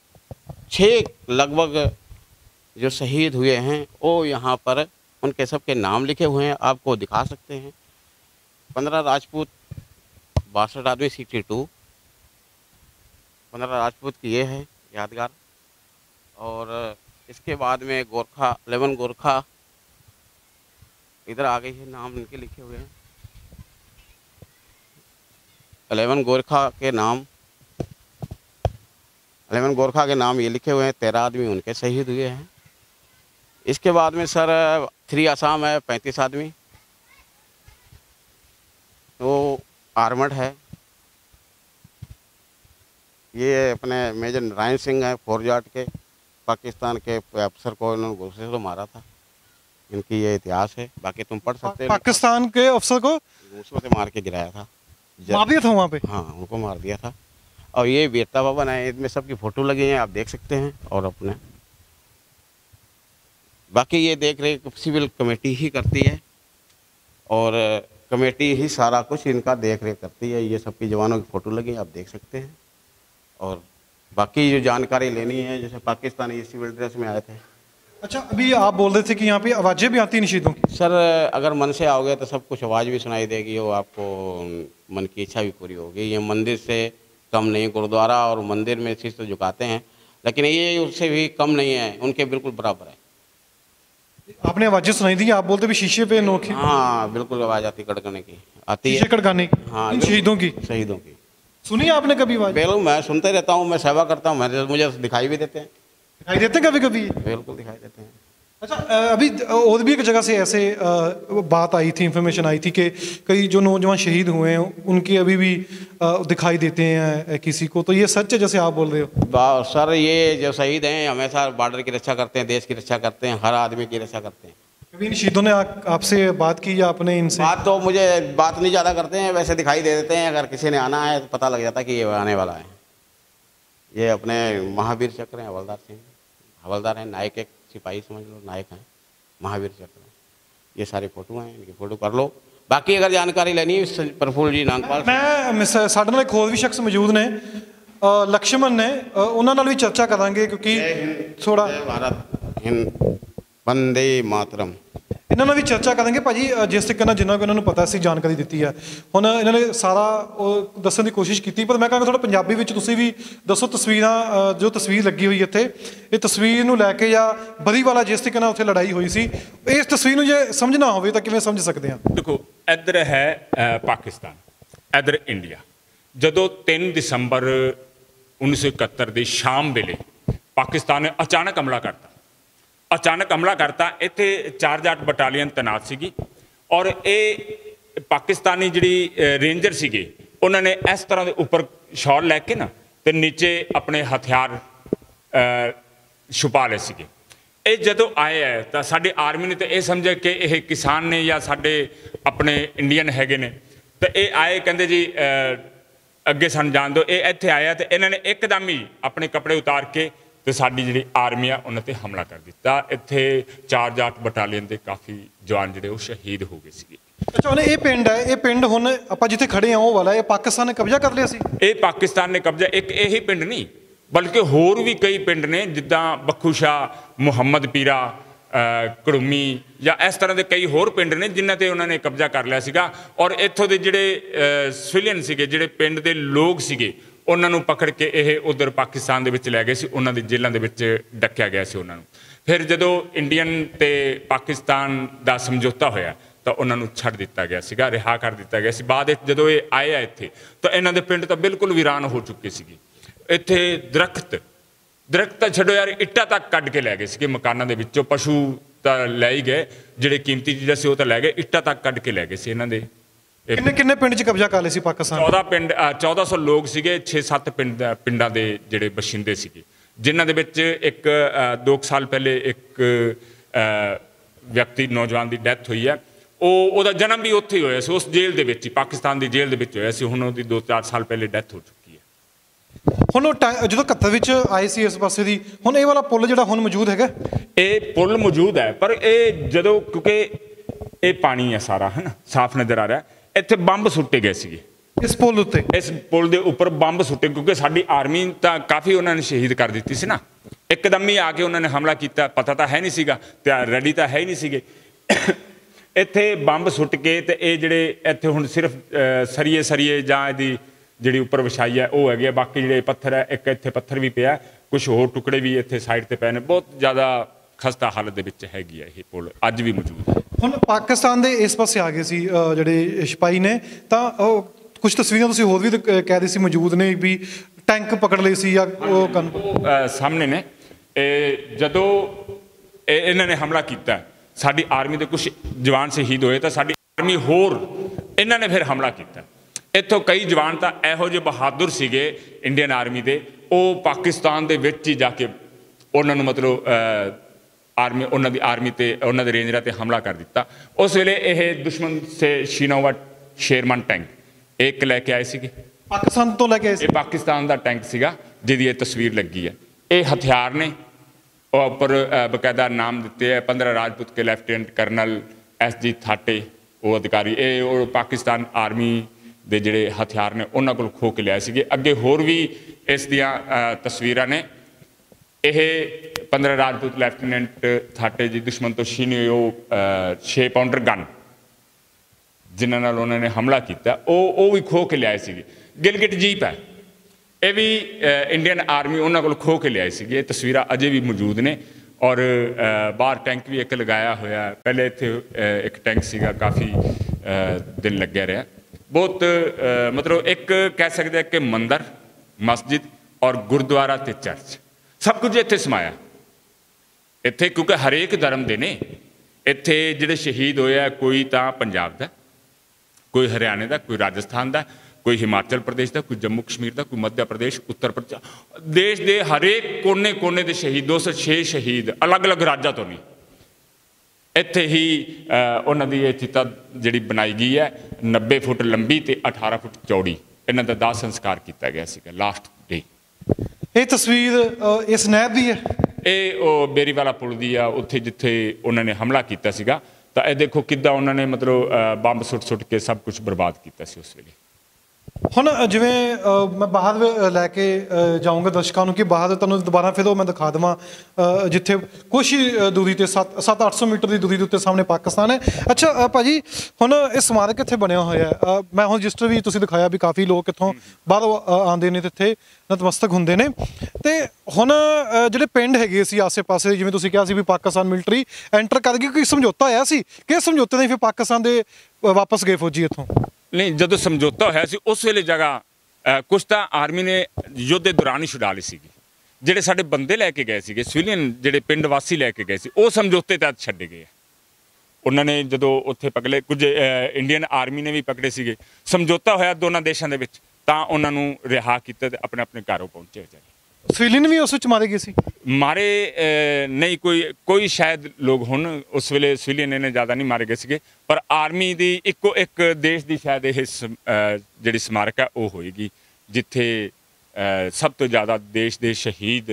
छः लगभग जो शहीद हुए हैं वो यहाँ पर उनके सबके नाम लिखे हुए हैं, आपको दिखा सकते हैं। पंद्रह राजपूत, बासठ आदमी सिक्सटी टू, पंद्रह राजपूत की ये है यादगार। और इसके बाद में गोरखा, इलेवन गोरखा इधर आ गई है, नाम इनके लिखे हुए हैं। इलेवन गोरखा के नाम इलेवन गोरखा के नाम ये लिखे हुए हैं। तेरह आदमी उनके शहीद हुए हैं। इसके बाद में सर थ्री आसाम है, पैंतीस आदमी, तो आर्मड है। ये अपने मेजर नारायण सिंह है, फौरजाट के, पाकिस्तान के अफसर को इन्होंने घुसे से मारा था। इनकी ये इतिहास है, बाकी तुम पढ़ सकते हो। पाकिस्तान के अफसर को घूसों से मार के गिराया था, मार दिया था वहाँ पे। हाँ उनको मार दिया था। और ये वीरता भवन है, इसमें सबकी फ़ोटो लगी हैं, आप देख सकते हैं। और अपने बाकी ये देख रेख सिविल कमेटी ही करती है और कमेटी ही सारा कुछ इनका देख रेख करती है। ये सबकी जवानों की फ़ोटो लगी आप देख सकते हैं। और बाकी जो जानकारी लेनी है, जैसे पाकिस्तानी सिविल ड्रेस में आए थे। अच्छा, अभी आप बोल रहे थे कि यहाँ पे आवाज़ें भी आती हैं शहीदों की। सर अगर मन से आओगे तो सब कुछ आवाज़ भी सुनाई देगी और आपको मन की इच्छा भी पूरी होगी। ये मंदिर से कम नहीं, गुरुद्वारा और मंदिर में शीश तो झुकाते हैं, लेकिन ये उससे भी कम नहीं है, उनके बिल्कुल बराबर है। आपने आवाज़ें सुनाई दी, आप बोलते भी शीशे पे नोखे। हाँ बिल्कुल आवाज़ आती कड़कने की आती शीशे है। खड़काने की। हाँ इन शहीदों की शहीदों की सुनी है आपने कभी आवाज़? बिल्कुल, मैं सुनते रहता हूँ, मैं सेवा करता हूँ, मैं मुझे दिखाई भी देते हैं। दिखाई देते हैं कभी कभी? बिल्कुल दिखाई देते हैं। अच्छा, अ, अभी और भी एक जगह से ऐसे अ, बात आई थी, इंफॉर्मेशन आई थी कि कई जो नौजवान शहीद हुए हैं उनके अभी भी अ, दिखाई देते हैं किसी को, तो ये सच है जैसे आप बोल रहे हो? बा- सर ये जो शहीद हैं हमेशा बॉर्डर की रक्षा करते हैं, देश की रक्षा करते हैं, हर आदमी की रक्षा करते हैं। कभी इन शहीदों ने आ, आपसे बात की या आपने इनसे? बात तो मुझे बात नहीं ज़्यादा करते हैं, वैसे दिखाई दे देते हैं। अगर किसी ने आना है तो पता लग जाता है कि ये आने वाला है। ये अपने महावीर चक्र हैं, हवलदार सिंह हवलदार हैं, नायक एक सिपाही समझ लो, नायक हैं, महावीर चक्र। ये सारी फोटो हैं, इनकी फ़ोटो कर लो। बाकी अगर जानकारी लेनी है प्रफुल्ल जी नागपाल, मैं मिस ਸਾਡੇ ਨਾਲ ਇੱਕ ਹੋਰ ਵੀ ਸ਼ਖਸ ਮੌਜੂਦ ਨੇ, ਅ, ਲਕਸ਼ਮਣ ਨੇ, ਅ, ਉਹਨਾਂ ਨਾਲ ਵੀ ਚਰਚਾ ਕਰਾਂਗੇ ਕਿਉਂਕਿ ਥੋੜਾ। जय भारत हिंद, वंदे मातरम। ਇਹਨਾਂ ਨਾਲ ਵੀ ਚਰਚਾ ਕਰਾਂਗੇ ਭਾਜੀ। ਅ, ਜਿਸ ਤਰੀਕੇ ਨਾਲ ਜਿੰਨਾ ਕੁ ਇਹਨਾਂ ਨੂੰ ਪਤਾ ਸੀ ਜਾਣਕਾਰੀ ਦਿੱਤੀ ਹੈ, ਹੁਣ ਇਹਨਾਂ ਨੇ ਸਾਰਾ ਉਹ ਦੱਸਣ ਦੀ ਕੋਸ਼ਿਸ਼ ਕੀਤੀ, ਪਰ ਮੈਂ ਕਹਾਂਗਾ ਥੋੜਾ ਪੰਜਾਬੀ ਵਿੱਚ ਤੁਸੀਂ ਵੀ ਦੱਸੋ ਤਸਵੀਰਾਂ। ਅ, ਜੋ ਤਸਵੀਰ ਲੱਗੀ ਹੋਈ ਇੱਥੇ, ਇਹ ਤਸਵੀਰ ਨੂੰ ਲੈ ਕੇ ਜਾਂ ਬਰੀਵਾਲਾ ਜਿਸ ਤਰੀਕੇ ਨਾਲ ਉੱਥੇ ਲੜਾਈ ਹੋਈ ਸੀ, ਇਸ ਤਸਵੀਰ ਨੂੰ ਜੇ ਸਮਝਣਾ ਹੋਵੇ ਤਾਂ ਕਿਵੇਂ ਸਮਝ ਸਕਦੇ ਹਾਂ? ਦੇਖੋ, ਇੱਧਰ ਹੈ ਅ, ਪਾਕਿਸਤਾਨ, ਇੱਧਰ ਇੰਡੀਆ। ਜਦੋਂ ਤਿੰਨ ਦਸੰਬਰ ਉੱਨੀ ਸੌ ਇਕਹੱਤਰ ਦੀ ਸ਼ਾਮ ਵੇਲੇ ਪਾਕਿਸਤਾਨ ਨੇ ਅਚਾਨਕ ਹਮਲਾ ਕਰਤਾ, ਅਚਾਨਕ ਹਮਲਾ ਕਰਤਾ। ਇੱਥੇ ਚਾਰ ਜਾਟ ਬਟਾਲੀਅਨ ਤੈਨਾਤ ਸੀਗੀ, ਔਰ ਇਹ ਪਾਕਿਸਤਾਨੀ ਜਿਹੜੀ ਰੇਂਜਰ ਸੀਗੇ, ਉਹਨਾਂ ਨੇ ਇਸ ਤਰ੍ਹਾਂ ਦੇ ਉੱਪਰ ਸ਼ਾਲ ਲੈ ਕੇ ਨਾ ਤੇ ਨੀਚੇ ਆਪਣੇ ਹਥਿਆਰ ਛੁਪਾ ਲਏ ਸੀਗੇ। ਇਹ ਜਦੋਂ ਆਏ ਹੈ ਤਾਂ ਸਾਡੀ ਆਰਮੀ ਨੇ ਤਾਂ ਇਹ ਸਮਝਿਆ ਕਿ ਇਹ ਕਿਸਾਨ ਨੇ ਜਾਂ ਸਾਡੇ ਆਪਣੇ ਇੰਡੀਅਨ ਹੈਗੇ ਨੇ, ਤੇ ਇਹ ਆਏ ਕਹਿੰਦੇ ਜੀ ਅੱਗੇ ਸਾਨੂੰ ਜਾਣ ਦਿਓ। ਇਹ ਇੱਥੇ ਆਇਆ ਤੇ ਇਹਨਾਂ ਨੇ ਇੱਕਦਮ ਹੀ ਆਪਣੇ ਕੱਪੜੇ ਉਤਾਰ ਕੇ ਤੇ ਸਾਡੀ ਜਿਹੜੀ ਆਰਮੀ ਆ ਉਹਨਾਂ ਤੇ ਹਮਲਾ ਕਰ ਦਿੱਤਾ। ਇੱਥੇ ਚਾਰ ਜਾਟ ਬਟਾਲੀਅਨ ਦੇ ਕਾਫੀ ਜਵਾਨ ਜਿਹੜੇ ਉਹ ਸ਼ਹੀਦ ਹੋ ਗਏ ਸੀਗੇ। ਅੱਛਾ, ਹੁਣ ਇਹ ਪਿੰਡ ਹੈ, ਇਹ ਪਿੰਡ ਹੁਣ ਆਪਾਂ ਜਿੱਥੇ ਖੜੇ ਆ ਉਹ ਵਾਲਾ, ਇਹ ਪਾਕਿਸਤਾਨ ਨੇ ਕਬਜ਼ਾ ਕਰ ਲਿਆ ਸੀ? ਇਹ ਪਾਕਿਸਤਾਨ ਨੇ ਕਬਜ਼ਾ, ਇੱਕ ਇਹੀ ਪਿੰਡ ਨਹੀਂ ਬਲਕਿ ਹੋਰ ਵੀ ਕਈ ਪਿੰਡ ਨੇ, ਜਿੱਦਾਂ ਬੱਖੂ ਸ਼ਾਹ, ਮੁਹੰਮਦ ਪੀਰਾ, ਕੜੂਮੀ ਜਾਂ ਇਸ ਤਰ੍ਹਾਂ ਦੇ ਕਈ ਹੋਰ ਪਿੰਡ ਨੇ ਜਿਨ੍ਹਾਂ ਤੇ ਉਹਨਾਂ ਨੇ ਕਬਜ਼ਾ ਕਰ ਲਿਆ ਸੀਗਾ। ਔਰ ਇੱਥੋਂ ਦੇ ਜਿਹੜੇ ਸਿਵਿਲੀਅਨ ਸੀਗੇ, ਜਿਹੜੇ ਪਿੰਡ ਦੇ ਲੋਕ ਸੀਗੇ, ਉਹਨਾਂ ਨੂੰ ਪਕੜ ਕੇ ਇਹ ਉਧਰ ਪਾਕਿਸਤਾਨ ਦੇ ਵਿੱਚ ਲੈ ਗਏ ਸੀ, ਉਹਨਾਂ ਦੀ ਜੇਲ੍ਹਾਂ ਦੇ ਵਿੱਚ ਡੱਕਿਆ ਗਿਆ ਸੀ ਉਹਨਾਂ ਨੂੰ। ਫਿਰ ਜਦੋਂ ਇੰਡੀਅਨ ਤੇ ਪਾਕਿਸਤਾਨ ਦਾ ਸਮਝੌਤਾ ਹੋਇਆ ਤਾਂ ਉਹਨਾਂ ਨੂੰ ਛੱਡ ਦਿੱਤਾ ਗਿਆ ਸੀਗਾ, ਰਿਹਾ ਕਰ ਦਿੱਤਾ ਗਿਆ ਸੀ। ਬਾਅਦ ਵਿੱਚ ਜਦੋਂ ਇਹ ਆਏ ਆ ਇੱਥੇ ਤਾਂ ਇਹਨਾਂ ਦੇ ਪਿੰਡ ਤਾਂ ਬਿਲਕੁਲ ਵੀਰਾਨ ਹੋ ਚੁੱਕੇ ਸੀਗੇ। ਇੱਥੇ ਦਰਖਤ ਦਰਖਤ ਤਾਂ ਛੱਡੋ ਯਾਰ, ਇੱਟਾਂ ਤੱਕ ਕੱਢ ਕੇ ਲੈ ਗਏ ਸੀਗੇ ਮਕਾਨਾਂ ਦੇ ਵਿੱਚੋਂ। ਪਸ਼ੂ ਤਾਂ ਲੈ ਹੀ ਗਏ, ਜਿਹੜੇ ਕੀਮਤੀ ਚੀਜ਼ਾਂ ਸੀ ਉਹ ਤਾਂ ਲੈ ਗਏ, ਇੱਟਾਂ ਤੱਕ ਕੱਢ ਕੇ ਲੈ ਗਏ ਸੀ ਇਹਨਾਂ ਦੇ। ਕਿੰਨੇ ਕਿੰਨੇ ਪਿੰਡ 'ਚ ਕਬਜ਼ਾ ਕਰ ਲਿਆ ਸੀ ਪਾਕਿਸਤਾਨ? ਚੌਦਾਂ ਪਿੰਡ, ਚੌਦਾਂ ਸੌ ਲੋਕ ਸੀਗੇ, ਛੇ ਸੱਤ ਪਿੰਡ ਪਿੰਡਾਂ ਦੇ ਜਿਹੜੇ ਬਸ਼ਿੰਦੇ ਸੀਗੇ, ਜਿਨ੍ਹਾਂ ਦੇ ਵਿੱਚ ਇੱਕ ਦੋ ਕੁ ਸਾਲ ਪਹਿਲੇ ਇੱਕ ਵਿਅਕਤੀ ਨੌਜਵਾਨ ਦੀ ਡੈਥ ਹੋਈ ਹੈ। ਉਹ ਉਹਦਾ ਜਨਮ ਵੀ ਉੱਥੇ ਹੀ ਹੋਇਆ ਸੀ, ਉਸ ਜੇਲ੍ਹ ਦੇ ਵਿੱਚ ਹੀ, ਪਾਕਿਸਤਾਨ ਦੀ ਜੇਲ੍ਹ ਦੇ ਵਿੱਚ ਹੋਇਆ ਸੀ। ਹੁਣ ਉਹਦੀ ਦੋ ਚਾਰ ਸਾਲ ਪਹਿਲੇ ਡੈਥ ਹੋ ਚੁੱਕੀ ਹੈ। ਹੁਣ ਉਹ ਜਦੋਂ ਇਕਹੱਤਰ ਵਿੱਚ ਆਏ ਸੀ ਇਸ ਪਾਸੇ ਦੀ, ਹੁਣ ਇਹ ਵਾਲਾ ਪੁਲ ਜਿਹੜਾ ਹੁਣ ਮੌਜੂਦ ਹੈਗਾ? ਇਹ ਪੁਲ ਮੌਜੂਦ ਹੈ, ਪਰ ਇਹ ਜਦੋਂ ਕਿਉਂਕਿ ਇਹ ਪਾਣੀ ਹੈ ਸਾਰਾ, ਹੈ ਨਾ, ਸਾਫ਼ ਨਜ਼ਰ ਆ ਰਿਹਾ। ਇੱਥੇ ਬੰਬ ਸੁੱਟੇ ਗਏ ਸੀਗੇ ਇਸ ਪੁਲ ਉੱਤੇ, ਇਸ ਪੁਲ ਦੇ ਉੱਪਰ ਬੰਬ ਸੁੱਟੇ, ਕਿਉਂਕਿ ਸਾਡੀ ਆਰਮੀ ਤਾਂ ਕਾਫੀ ਉਹਨਾਂ ਨੇ ਸ਼ਹੀਦ ਕਰ ਦਿੱਤੀ ਸੀ ਨਾ। ਇੱਕਦਮ ਹੀ ਆ ਕੇ ਉਹਨਾਂ ਨੇ ਹਮਲਾ ਕੀਤਾ, ਪਤਾ ਤਾਂ ਹੈ ਨਹੀਂ ਸੀਗਾ ਤੇ ਰੈਡੀ ਤਾਂ ਹੈ ਹੀ ਨਹੀਂ ਸੀਗੇ। ਇੱਥੇ ਬੰਬ ਸੁੱਟ ਕੇ ਤੇ ਇਹ ਜਿਹੜੇ ਇੱਥੇ ਹੁਣ ਸਿਰਫ ਸਰੀਏ ਸਰੀਏ ਜਾਂ ਇਹਦੀ ਜਿਹੜੀ ਉੱਪਰ ਵਿਛਾਈ ਹੈ ਉਹ ਹੈਗੀ ਆ। ਬਾਕੀ ਜਿਹੜੇ ਪੱਥਰ ਹੈ, ਇੱਕ ਇੱਥੇ ਪੱਥਰ ਵੀ ਪਿਆ, ਕੁਝ ਹੋਰ ਟੁਕੜੇ ਵੀ ਇੱਥੇ ਸਾਈਡ ਤੇ ਪਏ ਨੇ। ਬਹੁਤ ਜ਼ਿਆਦਾ ਖਸਤਾ ਹਾਲਤ ਦੇ ਵਿੱਚ ਹੈਗੀ ਆ ਇਹ ਪੁਲ, ਅੱਜ ਵੀ ਮੌਜੂਦ ਹੈ। ਹੁਣ ਪਾਕਿਸਤਾਨ ਦੇ ਇਸ ਪਾਸੇ ਆ ਗਏ ਸੀ ਜਿਹੜੇ ਸਿਪਾਹੀ ਨੇ, ਤਾਂ ਉਹ ਕੁਝ ਤਸਵੀਰਾਂ ਤੁਸੀਂ ਹੋਰ ਵੀ ਕਹਿ ਰਹੇ ਸੀ ਮੌਜੂਦ ਨੇ ਵੀ ਟੈਂਕ ਪਕੜ ਲਏ ਸੀ ਜਾਂ ਉਹ ਗਨ ਸਾਹਮਣੇ ਨੇ। ਇਹ ਜਦੋਂ ਇਹਨਾਂ ਨੇ ਹਮਲਾ ਕੀਤਾ, ਸਾਡੀ ਆਰਮੀ ਦੇ ਕੁਝ ਜਵਾਨ ਸ਼ਹੀਦ ਹੋਏ, ਤਾਂ ਸਾਡੀ ਆਰਮੀ ਹੋਰ ਇਹਨਾਂ ਨੇ ਫਿਰ ਹਮਲਾ ਕੀਤਾ। ਇੱਥੋਂ ਕਈ ਜਵਾਨ ਤਾਂ ਇਹੋ ਜਿਹੇ ਬਹਾਦਰ ਸੀਗੇ ਇੰਡੀਅਨ ਆਰਮੀ ਦੇ, ਉਹ ਪਾਕਿਸਤਾਨ ਦੇ ਵਿੱਚ ਹੀ ਜਾ ਕੇ ਉਹਨਾਂ ਨੂੰ ਮਤਲਬ ਆਰਮੀ ਉਹਨਾਂ ਦੀ ਆਰਮੀ ਤੇ ਉਹਨਾਂ ਦੇ ਰੇਂਜਰਾਂ ਤੇ ਹਮਲਾ ਕਰ ਦਿੱਤਾ। ਉਸ ਵੇਲੇ ਇਹ ਦੁਸ਼ਮਣ ਸੇ ਸ਼ੀਨੋਵਾ ਸ਼ੇਰਮਨ ਟੈਂਕ ਇੱਕ ਲੈ ਕੇ ਆਏ ਸੀਗੇ, ਪਾਕਿਸਤਾਨ ਤੋਂ ਲੈ ਕੇ ਆਏ ਸੀ। ਇਹ ਪਾਕਿਸਤਾਨ ਦਾ ਟੈਂਕ ਸੀਗਾ ਜਿਹਦੀ ਇਹ ਤਸਵੀਰ ਲੱਗੀ ਹੈ। ਇਹ ਹਥਿਆਰ ਨੇ, ਉਹ ਉੱਪਰ ਬਕਾਇਦਾ ਨਾਮ ਦਿੱਤੇ ਹੈ, ਪੰਦਰਾਂ ਰਾਜਪੂਤ ਕੇ lieutenant colonel S G Thate ਉਹ ਅਧਿਕਾਰੀ। ਇਹ ਉਹ ਪਾਕਿਸਤਾਨ ਆਰਮੀ ਦੇ ਜਿਹੜੇ ਹਥਿਆਰ ਨੇ ਉਹਨਾਂ ਕੋਲ ਖੋਹ ਕੇ ਲਿਆਏ ਸੀਗੇ। ਅੱਗੇ ਹੋਰ ਵੀ ਇਸ ਦੀਆਂ ਤਸਵੀਰਾਂ ਨੇ। ਇਹ ਪੰਦਰਾਂ ਰਾਜਪੂਤ ਲੈਫਟੀਨੈਂਟ ਥਾਟੇ ਜੀ ਦੁਸ਼ਮਣ ਤੋਂ ਛੀਨੇ ਉਹ ਛੇ ਪਾਉਂਡਰ ਗਨ ਜਿਨ੍ਹਾਂ ਨਾਲ ਉਹਨਾਂ ਨੇ ਹਮਲਾ ਕੀਤਾ, ਉਹ ਉਹ ਵੀ ਖੋਹ ਕੇ ਲਿਆਏ ਸੀਗੇ। ਗਿਲਗਿਟ ਜੀਪ ਹੈ, ਇਹ ਵੀ ਇੰਡੀਅਨ ਆਰਮੀ ਉਹਨਾਂ ਕੋਲ ਖੋਹ ਕੇ ਲਿਆਏ ਸੀਗੇ। ਇਹ ਤਸਵੀਰਾਂ ਅਜੇ ਵੀ ਮੌਜੂਦ ਨੇ। ਔਰ ਬਾਹਰ ਟੈਂਕ ਵੀ ਇੱਕ ਲਗਾਇਆ ਹੋਇਆ। ਪਹਿਲੇ ਇੱਥੇ ਇੱਕ ਟੈਂਕ ਸੀਗਾ, ਕਾਫੀ ਦਿਨ ਲੱਗਿਆ ਰਿਹਾ। ਬਹੁਤ ਮਤਲਬ ਇੱਕ ਕਹਿ ਸਕਦੇ ਕਿ ਮੰਦਰ, ਮਸਜਿਦ ਔਰ ਗੁਰਦੁਆਰਾ ਤੇ ਚਰਚ ਸਭ ਕੁਝ ਇੱਥੇ ਸਮਾਇਆ। ਇੱਥੇ ਕਿਉਂਕਿ ਹਰੇਕ ਧਰਮ ਦੇ ਨੇ ਇੱਥੇ ਜਿਹੜੇ ਸ਼ਹੀਦ ਹੋਏ ਆ, ਕੋਈ ਤਾਂ ਪੰਜਾਬ ਦਾ, ਕੋਈ ਹਰਿਆਣੇ ਦਾ, ਕੋਈ ਰਾਜਸਥਾਨ ਦਾ, ਕੋਈ ਹਿਮਾਚਲ ਪ੍ਰਦੇਸ਼ ਦਾ, ਕੋਈ ਜੰਮੂ ਕਸ਼ਮੀਰ ਦਾ, ਕੋਈ ਮੱਧ ਪ੍ਰਦੇਸ਼, ਉੱਤਰ ਪ੍ਰਦੇਸ਼। ਦੇਸ਼ ਦੇ ਹਰੇਕ ਕੋਨੇ ਕੋਨੇ ਦੇ ਸ਼ਹੀਦ, ਦੋ ਸੌ ਛੇ ਸ਼ਹੀਦ ਅਲੱਗ ਅਲੱਗ ਰਾਜਾਂ ਤੋਂ ਨਹੀਂ। ਇੱਥੇ ਹੀ ਉਹਨਾਂ ਦੀ ਇਹ ਚਿਤਾ ਜਿਹੜੀ ਬਣਾਈ ਗਈ ਹੈ, ਨੱਬੇ ਫੁੱਟ ਲੰਬੀ ਤੇ ਅਠਾਰਾਂ ਫੁੱਟ ਚੌੜੀ। ਇਹਨਾਂ ਦਾ ਦਾਹ ਸੰਸਕਾਰ ਕੀਤਾ ਗਿਆ ਸੀਗਾ ਲਾਸਟ ਡੇ। ਇਹ ਤਸਵੀਰ ਇਸ ਨਹਿਰ ਦੀ ਹੈ, ਇਹ ਉਹ ਬੇਰੀਵਾਲਾ ਪੁਲ ਦੀ ਆ, ਉੱਥੇ ਜਿੱਥੇ ਉਹਨਾਂ ਨੇ ਹਮਲਾ ਕੀਤਾ ਸੀਗਾ। ਤਾਂ ਇਹ ਦੇਖੋ ਕਿੱਦਾਂ ਉਹਨਾਂ ਨੇ ਮਤਲਬ ਬੰਬ ਸੁੱਟ ਸੁੱਟ ਕੇ ਸਭ ਕੁਝ ਬਰਬਾਦ ਕੀਤਾ ਸੀ ਉਸ ਵੇਲੇ। ਹੁਣ ਜਿਵੇਂ ਅ, ਮੈਂ ਬਾਹਰ ਵ- ਲੈ ਕੇ ਅ, ਜਾਊਂਗਾ ਦਰਸ਼ਕਾਂ ਨੂੰ ਕਿ ਬਾਹਰ ਤੁਹਾਨੂੰ ਦੁਬਾਰਾ ਫਿਰ ਉਹ ਮੈਂ ਦਿਖਾ ਦੇਵਾਂ ਅ, ਜਿੱਥੇ ਕੁਛ ਹੀ ਅ, ਦੂਰੀ ਤੇ ਸੱਤ ਸੱਤ ਅੱਠ ਸੌ ਮੀਟਰ ਦੀ ਦੂਰੀ ਦੇ ਉੱਤੇ ਸਾਹਮਣੇ ਪਾਕਿਸਤਾਨ ਹੈ। ਅੱਛਾ ਅ, ਭਾਜੀ ਹੁਣ ਇਹ ਸਮਾਰਕ ਇੱਥੇ ਬਣਿਆ ਹੋਇਆ ਹੈ। ਅ, ਮੈਂ ਹੁਣ ਰਜਿਸਟਰ ਵੀ ਤੁਸੀਂ ਦਿਖਾਇਆ ਵੀ ਕਾਫੀ ਲੋਕ ਇੱਥੋਂ ਬਾਹਰੋਂ ਅ, ਆਉਂਦੇ ਨੇ ਤੇ ਇੱਥੇ ਨਤਮਸਤਕ ਹੁੰਦੇ ਨੇ। ਤੇ ਹੁਣ ਅ, ਜਿਹੜੇ ਪਿੰਡ ਹੈਗੇ ਸੀ ਆਸੇ-ਪਾਸੇ ਜਿਵੇਂ ਤੁਸੀਂ ਕਿਹਾ ਸੀ ਵੀ ਪਾਕਿਸਤਾਨ ਮਿਲਟਰੀ ਐਂਟਰ ਕਰ ਗਈ, ਕੋਈ ਸਮਝੌਤਾ ਹੋਇਆ ਸੀ ਕਿ ਇਸ ਸਮਝੌਤੇ ਨਾਲ ਫਿਰ ਪਾਕਿਸਤਾਨ ਦੇ ਅ, ਵਾਪਸ ਗਏ ਫੌਜੀ ਇੱਥੋਂ? ਨਹੀਂ, ਜਦੋਂ ਸਮਝੌਤਾ ਹੋਇਆ ਸੀ ਉਸ ਵੇਲੇ ਜਗ੍ਹਾ ਅ, ਕੁਛ ਤਾਂ ਆਰਮੀ ਨੇ ਯੁੱਧ ਦੇ ਦੌਰਾਨ ਹੀ ਛੁਡਾ ਲਈ ਸੀਗੀ। ਜਿਹੜੇ ਸਾਡੇ ਬੰਦੇ ਲੈ ਕੇ ਗਏ ਸੀਗੇ ਸਿਵਲੀਅਨ, ਜਿਹੜੇ ਪਿੰਡ ਵਾਸੀ ਲੈ ਕੇ ਗਏ ਸੀ, ਉਹ ਸਮਝੌਤੇ ਤਹਿਤ ਛੱਡੇ ਗਏ ਆ। ਉਹਨਾਂ ਨੇ ਜਦੋਂ ਉੱਥੇ ਪਕੜੇ, ਕੁਝ ਅ, ਇੰਡੀਅਨ ਆਰਮੀ ਨੇ ਵੀ ਪਕੜੇ ਸੀਗੇ, ਸਮਝੌਤਾ ਹੋਇਆ ਦੋਨਾਂ ਦੇਸ਼ਾਂ ਦੇ ਵਿੱਚ, ਤਾਂ ਉਹਨਾਂ ਨੂੰ ਰਿਹਾ ਕੀਤਾ ਤੇ ਆਪਣੇ ਆਪਣੇ ਘਰੋਂ ਪਹੁੰਚੇ ਵਿਚਾਰੇ। ਸਿਵਲੀਅਨ ਵੀ ਉਸ ਵਿੱਚ ਮਾਰੇ ਗਏ ਸੀ? ਮਾਰੇ ਅ, ਨਹੀਂ, ਕੋਈ ਕੋਈ ਸ਼ਾਇਦ ਲੋਕ ਹੁਣ, ਉਸ ਵੇਲੇ ਸਿਵਲੀਅਨ ਇਹਨੇ ਜ਼ਿਆਦਾ ਨਹੀਂ ਮਾਰੇ ਗਏ ਸੀਗੇ, ਪਰ ਆਰਮੀ ਦੀ ਇੱਕੋ ਇੱਕ ਦੇਸ਼ ਦੀ ਸ਼ਾਇਦ ਇਹ ਸਮ- ਅ, ਜਿਹੜੀ ਸਮਾਰਕ ਹੈ ਉਹ ਹੋਏਗੀ ਜਿੱਥੇ ਅ, ਸਭ ਤੋਂ ਜ਼ਿਆਦਾ ਦੇਸ਼ ਦੇ ਸ਼ਹੀਦ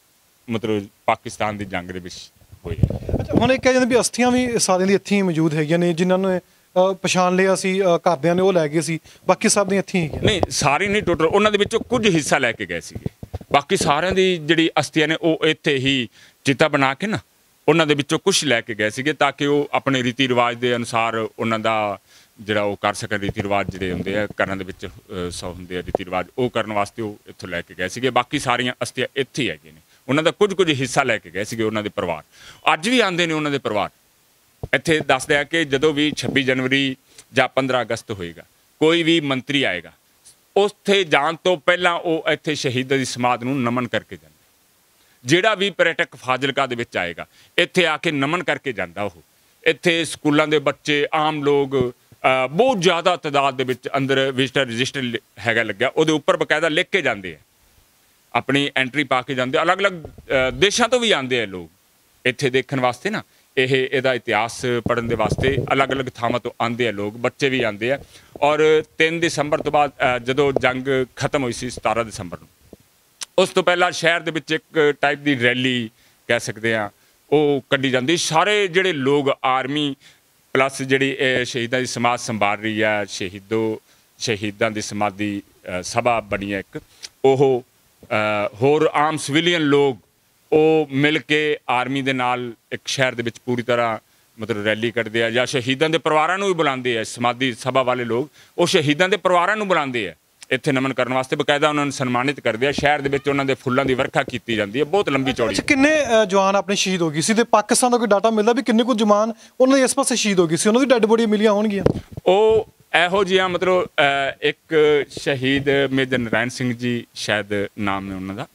ਮਤਲਬ ਪਾਕਿਸਤਾਨ ਦੀ ਜੰਗ ਦੇ ਵਿੱਚ ਹੋਏ। ਅੱਛਾ, ਹੁਣ ਇਹ ਕਹਿ ਜਾਂਦੇ ਵੀ ਅਸਥੀਆਂ ਵੀ ਸਾਰਿਆਂ ਦੀ ਇੱਥੇ ਹੀ ਮੌਜੂਦ ਹੈਗੀਆਂ ਨੇ, ਜਿਨ੍ਹਾਂ ਨੇ ਅ, ਪਛਾਣ ਲਿਆ ਸੀ ਅ, ਘਰਦਿਆਂ ਨੇ ਉਹ ਲੈ ਗਏ ਸੀ, ਬਾਕੀ ਸਭ ਦੀਆਂ ਇੱਥੇ ਹੀ ਹੈਗੀਆਂ? ਨਹੀਂ, ਸਾਰੇ ਨਹੀਂ, ਟੋਟਲ ਉਹਨਾਂ ਦੇ ਵਿੱਚੋਂ ਕੁਝ ਹਿੱਸਾ ਲੈ ਕੇ ਗਏ ਸੀਗੇ, ਬਾਕੀ ਸਾਰਿਆਂ ਦੀ ਜਿਹੜੀ ਅਸਥੀਆਂ ਨੇ ਉਹ ਇੱਥੇ ਹੀ ਚਿਤਾ ਬਣਾ ਕੇ ਨਾ ਉਹਨਾਂ ਦੇ ਵਿੱਚੋਂ ਕੁਝ ਲੈ ਕੇ ਗਏ ਸੀਗੇ, ਤਾਂ ਕਿ ਉਹ ਆਪਣੇ ਰੀਤੀ ਰਿਵਾਜ ਦੇ ਅਨੁਸਾਰ ਉਹਨਾਂ ਦਾ ਜਿਹੜਾ ਉਹ ਕਰ ਸਕਣ। ਰੀਤੀ ਰਿਵਾਜ ਜਿਹੜੇ ਹੁੰਦੇ ਆ ਘਰਾਂ ਦੇ ਵਿੱਚ ਅ, ਸੌ ਹੁੰਦੇ ਆ ਰੀਤੀ ਰਿਵਾਜ, ਉਹ ਕਰਨ ਵਾਸਤੇ ਉਹ ਇੱਥੋਂ ਲੈ ਕੇ ਗਏ ਸੀਗੇ। ਬਾਕੀ ਸਾਰੀਆਂ ਅਸਥੀਆਂ ਇੱਥੇ ਹੀ ਹੈਗੀਆਂ ਨੇ। ਉਹਨਾਂ ਦਾ ਕੁਝ ਕੁਝ ਹਿੱਸਾ ਲੈ ਕੇ ਗਏ ਸੀਗੇ ਉਹਨਾਂ ਦੇ ਪਰਿਵਾਰ, ਅੱਜ ਵੀ ਆਉਂਦੇ ਨੇ ਉਹਨਾਂ ਦੇ ਪਰਿਵਾਰ। ਇੱਥੇ ਦੱਸਦੇ ਆ ਕਿ ਜਦੋਂ ਵੀ ਛੱਬੀ ਜਨਵਰੀ ਜਾਂ ਪੰਦਰਾਂ ਅਗਸਤ ਹੋਏਗਾ, ਕੋਈ ਵੀ ਮੰਤਰੀ ਆਏਗਾ, ਉੱਥੇ ਜਾਣ ਤੋਂ ਪਹਿਲਾਂ ਉਹ ਇੱਥੇ ਸ਼ਹੀਦਾਂ ਦੀ ਸਮਾਧ ਨੂੰ ਨਮਨ ਕਰਕੇ ਜਾਂਦਾ। ਜਿਹੜਾ ਵੀ ਪਰਯਟਕ ਫਾਜ਼ਿਲਕਾ ਦੇ ਵਿੱਚ ਆਏਗਾ, ਇੱਥੇ ਆ ਕੇ ਨਮਨ ਕਰਕੇ ਜਾਂਦਾ। ਉਹ ਇੱਥੇ ਸਕੂਲਾਂ ਦੇ ਬੱਚੇ, ਆਮ ਲੋਕ, ਅ, ਬਹੁਤ ਜ਼ਿਆਦਾ ਤਾਦਾਦ ਦੇ ਵਿੱਚ ਅੰਦਰ ਵਿਜ਼ਟਰ ਰਜਿਸਟਰ ਹੈਗਾ ਲੱਗਿਆ, ਉਹਦੇ ਉੱਪਰ ਬਕਾਇਦਾ ਲਿਖ ਕੇ ਜਾਂਦੇ ਆ, ਆਪਣੀ ਐਂਟਰੀ ਪਾ ਕੇ ਜਾਂਦੇ। ਅਲੱਗ-ਅਲੱਗ ਅ, ਦੇਸ਼ਾਂ ਤੋਂ ਵੀ ਆਉਂਦੇ ਆ ਲੋਕ ਇੱਥੇ ਦੇਖਣ ਵਾਸਤੇ ਨਾ, ਇਹ ਇਹਦਾ ਇਤਿਹਾਸ ਪੜ੍ਹਨ ਦੇ ਵਾਸਤੇ ਅਲੱਗ-ਅਲੱਗ ਥਾਵਾਂ ਤੋਂ ਆਉਂਦੇ ਆ ਲੋਕ, ਬੱਚੇ ਵੀ ਆਉਂਦੇ ਆ। ਔਰ ਤਿੰਨ ਦਸੰਬਰ ਤੋਂ ਬਾਅਦ ਅ, ਜਦੋਂ ਜੰਗ ਖਤਮ ਹੋਈ ਸੀ ਸਤਾਰਾਂ ਦਸੰਬਰ ਨੂੰ, ਉਸ ਤੋਂ ਪਹਿਲਾਂ ਸ਼ਹਿਰ ਦੇ ਵਿੱਚ ਇੱਕ ਟਾਈਪ ਦੀ ਰੈਲੀ ਕਹਿ ਸਕਦੇ ਆ ਉਹ ਕੱਢੀ ਜਾਂਦੀ। ਸਾਰੇ ਜਿਹੜੇ ਲੋਕ ਆਰਮੀ ਪਲੱਸ ਜਿਹੜੀ ਇਹ ਸ਼ਹੀਦਾਂ ਦੀ ਸਮਾਧ ਸੰਭਾਲ ਰਹੀ ਹੈ, ਸ਼ਹੀਦੋ ਸ਼ਹੀਦਾਂ ਦੀ ਸਮਾਧੀ ਅ, ਸਭਾ ਬਣੀ ਹੈ ਇੱਕ, ਉਹ ਅ, ਹੋਰ ਆਮ ਸਿਵਲੀਅਨ ਲੋਕ ਉਹ ਮਿਲ ਕੇ ਆਰਮੀ ਦੇ ਨਾਲ ਇੱਕ ਸ਼ਹਿਰ ਦੇ ਵਿੱਚ ਪੂਰੀ ਤਰ੍ਹਾਂ ਮਤਲਬ ਰੈਲੀ ਕੱਢਦੇ ਆ, ਜਾਂ ਸ਼ਹੀਦਾਂ ਦੇ ਪਰਿਵਾਰਾਂ ਨੂੰ ਵੀ ਬੁਲਾਉਂਦੇ ਆ। ਸਮਾਧੀ ਸਭਾ ਵਾਲੇ ਲੋਕ ਉਹ ਸ਼ਹੀਦਾਂ ਦੇ ਪਰਿਵਾਰਾਂ ਨੂੰ ਬੁਲਾਉਂਦੇ ਆ ਇੱਥੇ ਨਮਨ ਕਰਨ ਵਾਸਤੇ, ਬਕਾਇਦਾ ਉਹਨਾਂ ਨੂੰ ਸਨਮਾਨਿਤ ਕਰਦੇ ਆ। ਸ਼ਹਿਰ ਦੇ ਵਿੱਚ ਉਹਨਾਂ ਦੇ ਫੁੱਲਾਂ ਦੀ ਵਰਖਾ ਕੀਤੀ ਜਾਂਦੀ ਹੈ, ਬਹੁਤ ਲੰਬੀ ਚੌੜੀ। ਅੱਛਾ, ਕਿੰਨੇ ਅ, ਜਵਾਨ ਆਪਣੇ ਸ਼ਹੀਦ ਹੋ ਗਏ ਸੀ ਤੇ ਪਾਕਿਸਤਾਨ ਦਾ ਕੋਈ ਡਾਟਾ ਮਿਲਦਾ ਵੀ ਕਿੰਨੇ ਕੁ ਜਵਾਨ ਉਹਨਾਂ ਦੇ ਇਸ ਪਾਸੇ ਸ਼ਹੀਦ ਹੋ ਗਏ ਸੀ? ਉਹਨਾਂ ਦੀ ਡੈੱਡ ਬੋਡੀ ਮਿਲੀਆਂ ਹੋਣਗੀਆਂ? ਉਹ ਇਹੋ ਜਿਹਾ ਮਤਲਬ ਅ, ਇੱਕ ਸ਼ਹੀਦ ਮੇਜਰ ਨਾਰਾਇਣ ਸਿੰਘ ਜੀ ਸ਼ਾਇਦ ਨਾਮ ਹੈ ਉਹਨਾਂ ਦਾ,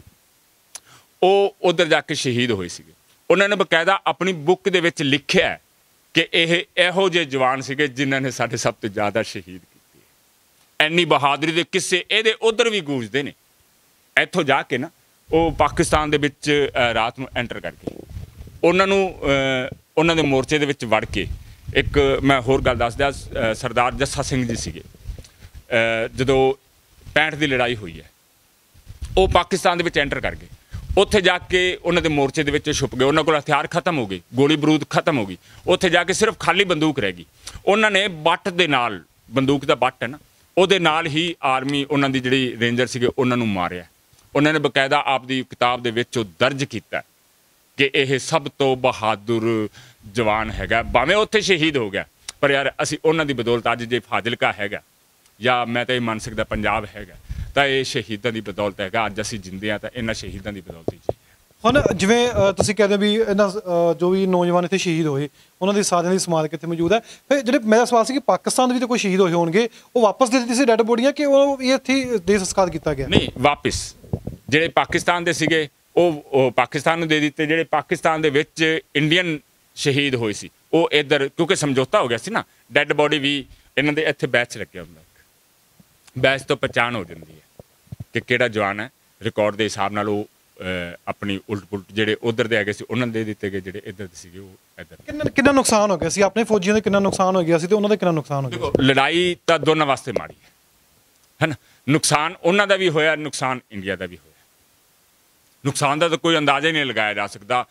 ਉਹ ਉੱਧਰ ਜਾ ਕੇ ਸ਼ਹੀਦ ਹੋਏ ਸੀਗੇ। ਉਹਨਾਂ ਨੇ ਬਕਾਇਦਾ ਆਪਣੀ ਬੁੱਕ ਦੇ ਵਿੱਚ ਲਿਖਿਆ ਕਿ ਇਹ ਇਹੋ ਜਿਹੇ ਜਵਾਨ ਸੀਗੇ ਜਿਨ੍ਹਾਂ ਨੇ ਸਾਡੇ ਸਭ ਤੋਂ ਜ਼ਿਆਦਾ ਸ਼ਹੀਦ ਕੀਤੇ। ਐਨੀ ਬਹਾਦਰੀ ਦੇ ਕਿੱਸੇ ਇਹਦੇ ਉੱਧਰ ਵੀ ਗੂੰਜਦੇ ਨੇ। ਇੱਥੋਂ ਜਾ ਕੇ ਨਾ ਉਹ ਪਾਕਿਸਤਾਨ ਦੇ ਵਿੱਚ ਅ, ਰਾਤ ਨੂੰ ਐਂਟਰ ਕਰਕੇ ਉਹਨਾਂ ਨੂੰ ਅ, ਉਹਨਾਂ ਦੇ ਮੋਰਚੇ ਦੇ ਵਿੱਚ ਵੜ ਕੇ, ਇੱਕ ਮੈਂ ਹੋਰ ਗੱਲ ਦੱਸਦਾ, ਅ, ਸਰਦਾਰ ਜੱਸਾ ਸਿੰਘ ਜੀ ਸੀਗੇ, ਅ, ਜਦੋਂ ਪੈਂਹਠ ਦੀ ਲੜਾਈ ਹੋਈ ਹੈ, ਉਹ ਪਾਕਿਸਤਾਨ ਦੇ ਵਿੱਚ ਐਂਟਰ ਕਰ ਗਏ। ਉੱਥੇ ਜਾ ਕੇ ਉਹਨਾਂ ਦੇ ਮੋਰਚੇ ਦੇ ਵਿੱਚ ਛੁਪ ਗਏ। ਉਹਨਾਂ ਕੋਲ ਹਥਿਆਰ ਖਤਮ ਹੋ ਗਏ, ਗੋਲੀ ਬਰੂਦ ਖਤਮ ਹੋ ਗਈ। ਉੱਥੇ ਜਾ ਕੇ ਸਿਰਫ ਖਾਲੀ ਬੰਦੂਕ ਰਹਿ ਗਈ। ਉਹਨਾਂ ਨੇ ਬੱਟ ਦੇ ਨਾਲ, ਬੰਦੂਕ ਦਾ ਬੱਟ ਹੈ ਨਾ, ਉਹਦੇ ਨਾਲ ਹੀ ਆਰਮੀ ਉਹਨਾਂ ਦੀ ਜਿਹੜੀ ਰੇਂਜਰ ਸੀਗੇ ਉਹਨਾਂ ਨੂੰ ਮਾਰਿਆ। ਉਹਨਾਂ ਨੇ ਬਕਾਇਦਾ ਆਪਦੀ ਕਿਤਾਬ ਦੇ ਵਿੱਚ ਉਹ ਦਰਜ ਕੀਤਾ ਕਿ ਇਹ ਸਭ ਤੋਂ ਬਹਾਦਰ ਜਵਾਨ ਹੈਗਾ, ਭਾਵੇਂ ਉੱਥੇ ਸ਼ਹੀਦ ਹੋ ਗਿਆ, ਪਰ ਯਾਰ ਅਸੀਂ ਉਹਨਾਂ ਦੀ ਬਦੌਲਤ ਅੱਜ ਜੇ ਫਾਜ਼ਿਲਕਾ ਹੈਗਾ, ਜਾਂ ਮੈਂ ਤਾਂ ਇਹ ਮੰਨ ਸਕਦਾ ਪੰਜਾਬ ਹੈਗਾ, ਤਾਂ ਇਹ ਸ਼ਹੀਦਾਂ ਦੀ ਬਦੌਲਤ ਹੈਗਾ। ਅੱਜ ਅਸੀਂ ਜਿੰਦੇ ਹਾਂ ਤਾਂ ਇਹਨਾਂ ਸ਼ਹੀਦਾਂ ਦੀ ਬਦੌਲਤ ਹੀ ਜੀ। ਹੁਣ ਜਿਵੇਂ ਅ, ਤੁਸੀਂ ਕਹਿੰਦੇ ਹੋ ਵੀ ਇਹਨਾਂ ਅ, ਜੋ ਵੀ ਨੌਜਵਾਨ ਇੱਥੇ ਸ਼ਹੀਦ ਹੋਏ ਉਹਨਾਂ ਦੀ ਸਾਰਿਆਂ ਦੀ ਸਮਾਰਕ ਇੱਥੇ ਮੌਜੂਦ ਹੈ। ਫਿਰ ਜਿਹੜੇ ਮੇਰਾ ਸਵਾਲ ਸੀ ਕਿ ਪਾਕਿਸਤਾਨ ਦੇ ਵੀ ਤਾਂ ਕੋਈ ਸ਼ਹੀਦ ਹੋਏ ਹੋਣਗੇ, ਉਹ ਵਾਪਸ ਦੇ ਦਿੱਤੀ ਸੀ ਡੈੱਡ ਬੋਡੀਆਂ ਕਿ ਉਹ ਇਹ ਇੱਥੇ ਹੀ ਦੇਹ ਸੰਸਕਾਰ ਕੀਤਾ ਗਿਆ? ਨਹੀਂ, ਵਾਪਿਸ ਜਿਹੜੇ ਪਾਕਿਸਤਾਨ ਦੇ ਸੀਗੇ ਉਹ ਉਹ ਪਾਕਿਸਤਾਨ ਨੂੰ ਦੇ ਦਿੱਤੇ। ਜਿਹੜੇ ਪਾਕਿਸਤਾਨ ਦੇ ਵਿੱਚ ਇੰਡੀਅਨ ਸ਼ਹੀਦ ਹੋਏ ਸੀ ਉਹ ਇੱਧਰ, ਕਿਉਂਕਿ ਸਮਝੌਤਾ ਹੋ ਗਿਆ ਸੀ ਨਾ, ਡੈੱਡ ਬੋਡੀ ਵੀ ਇਹਨਾਂ ਦੇ ਇੱਥੇ ਬੈਚ ਲੱਗਿਆ ਹੁੰਦਾ। ਬੈਚ ਤੋਂ ਪਛਾਣ ਹੋ ਜਾਂਦੀ ਹੈ ਕਿ ਕਿਹੜਾ ਜਵਾਨ ਹੈ। ਰਿਕਾਰਡ ਦੇ ਹਿਸਾਬ ਨਾਲ ਉਹ ਅ, ਆਪਣੀ ਉਲਟ ਪੁਲਟ ਜਿਹੜੇ ਉਧਰ ਦੇ ਹੈਗੇ ਸੀ ਉਹਨਾਂ ਦੇ ਦਿੱਤੇ ਗਏ, ਜਿਹੜੇ ਇੱਧਰ ਦੇ ਸੀਗੇ ਉਹ ਇੱਧਰ। ਕਿੰਨਾ ਕਿੰਨਾ ਨੁਕਸਾਨ ਹੋ ਗਿਆ ਸੀ ਆਪਣੇ ਫੌਜੀਆਂ ਦਾ? ਕਿੰਨਾ ਨੁਕਸਾਨ ਹੋ ਗਿਆ ਸੀ ਤੇ ਉਹਨਾਂ ਦਾ ਕਿੰਨਾ ਨੁਕਸਾਨ ਹੋ ਗਿਆ? ਦੇਖੋ, ਲੜਾਈ ਤਾਂ ਦੋਨਾਂ ਵਾਸਤੇ ਮਾੜੀ ਹੈ, ਹੈ ਨਾ। ਨੁਕਸਾਨ ਉਹਨਾਂ ਦਾ ਵੀ ਹੋਇਆ, ਨੁਕਸਾਨ ਇੰਡੀਆ ਦਾ ਵੀ ਹੋਇਆ। ਨੁਕਸਾਨ ਦਾ ਤਾਂ ਕੋਈ ਅੰਦਾਜ਼ਾ ਹੀ ਨਹੀਂ ਲਗਾਇਆ ਜਾ ਸਕਦਾ।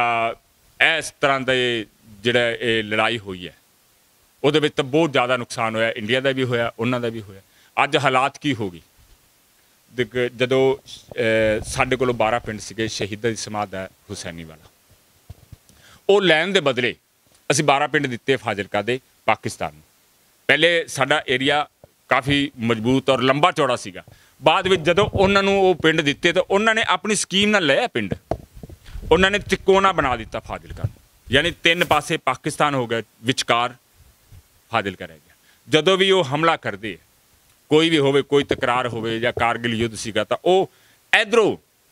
ਇਸ ਤਰ੍ਹਾਂ ਦੇ ਜਿਹੜਾ ਇਹ ਲੜਾਈ ਹੋਈ ਹੈ ਉਹਦੇ ਵਿੱਚ ਤਾਂ ਬਹੁਤ ਜ਼ਿਆਦਾ ਨੁਕਸਾਨ ਹੋਇਆ, ਇੰਡੀਆ ਦਾ ਵੀ ਹੋਇਆ, ਉਹਨਾਂ ਦਾ ਵੀ ਹੋਇਆ। ਅੱਜ ਹਾਲਾਤ ਕੀ ਹੋ ਗਈ। ਦੇਖ ਜਦੋਂ ਅ, ਸਾਡੇ ਕੋਲੋਂ ਬਾਰਾਂ ਪਿੰਡ ਸੀਗੇ ਸ਼ਹੀਦਾਂ ਦੀ ਸਮਾਧ ਹੈ ਹੁਸੈਨੀ ਵਾਲਾ, ਉਹ ਲੈਣ ਦੇ ਬਦਲੇ ਅਸੀਂ ਬਾਰਾਂ ਪਿੰਡ ਦਿੱਤੇ ਫਾਜ਼ਿਲਕਾ ਦੇ ਪਾਕਿਸਤਾਨ ਨੂੰ। ਪਹਿਲੇ ਸਾਡਾ ਏਰੀਆ ਕਾਫੀ ਮਜ਼ਬੂਤ ਔਰ ਲੰਬਾ ਚੌੜਾ ਸੀਗਾ। ਬਾਅਦ ਵਿੱਚ ਜਦੋਂ ਉਹਨਾਂ ਨੂੰ ਉਹ ਪਿੰਡ ਦਿੱਤੇ ਤਾਂ ਉਹਨਾਂ ਨੇ ਆਪਣੀ ਸਕੀਮ ਨਾਲ ਲਿਆ ਪਿੰਡ, ਉਹਨਾਂ ਨੇ ਤਿਕੋਣਾ ਬਣਾ ਦਿੱਤਾ ਫਾਜ਼ਿਲਕਾ ਨੂੰ, ਯਾਨੀ ਤਿੰਨ ਪਾਸੇ ਪਾਕਿਸਤਾਨ ਹੋ ਗਿਆ, ਵਿਚਕਾਰ ਫਾਜ਼ਿਲਕਾ ਰਹਿ ਗਿਆ। ਜਦੋਂ ਵੀ ਉਹ ਹਮਲਾ ਕਰਦੇ, ਕੋਈ ਵੀ ਹੋਵੇ, ਕੋਈ ਤਕਰਾਰ ਹੋਵੇ ਜਾਂ ਕਾਰਗਿਲ ਯੁੱਧ ਸੀਗਾ, ਤਾਂ ਉਹ ਇਧਰੋਂ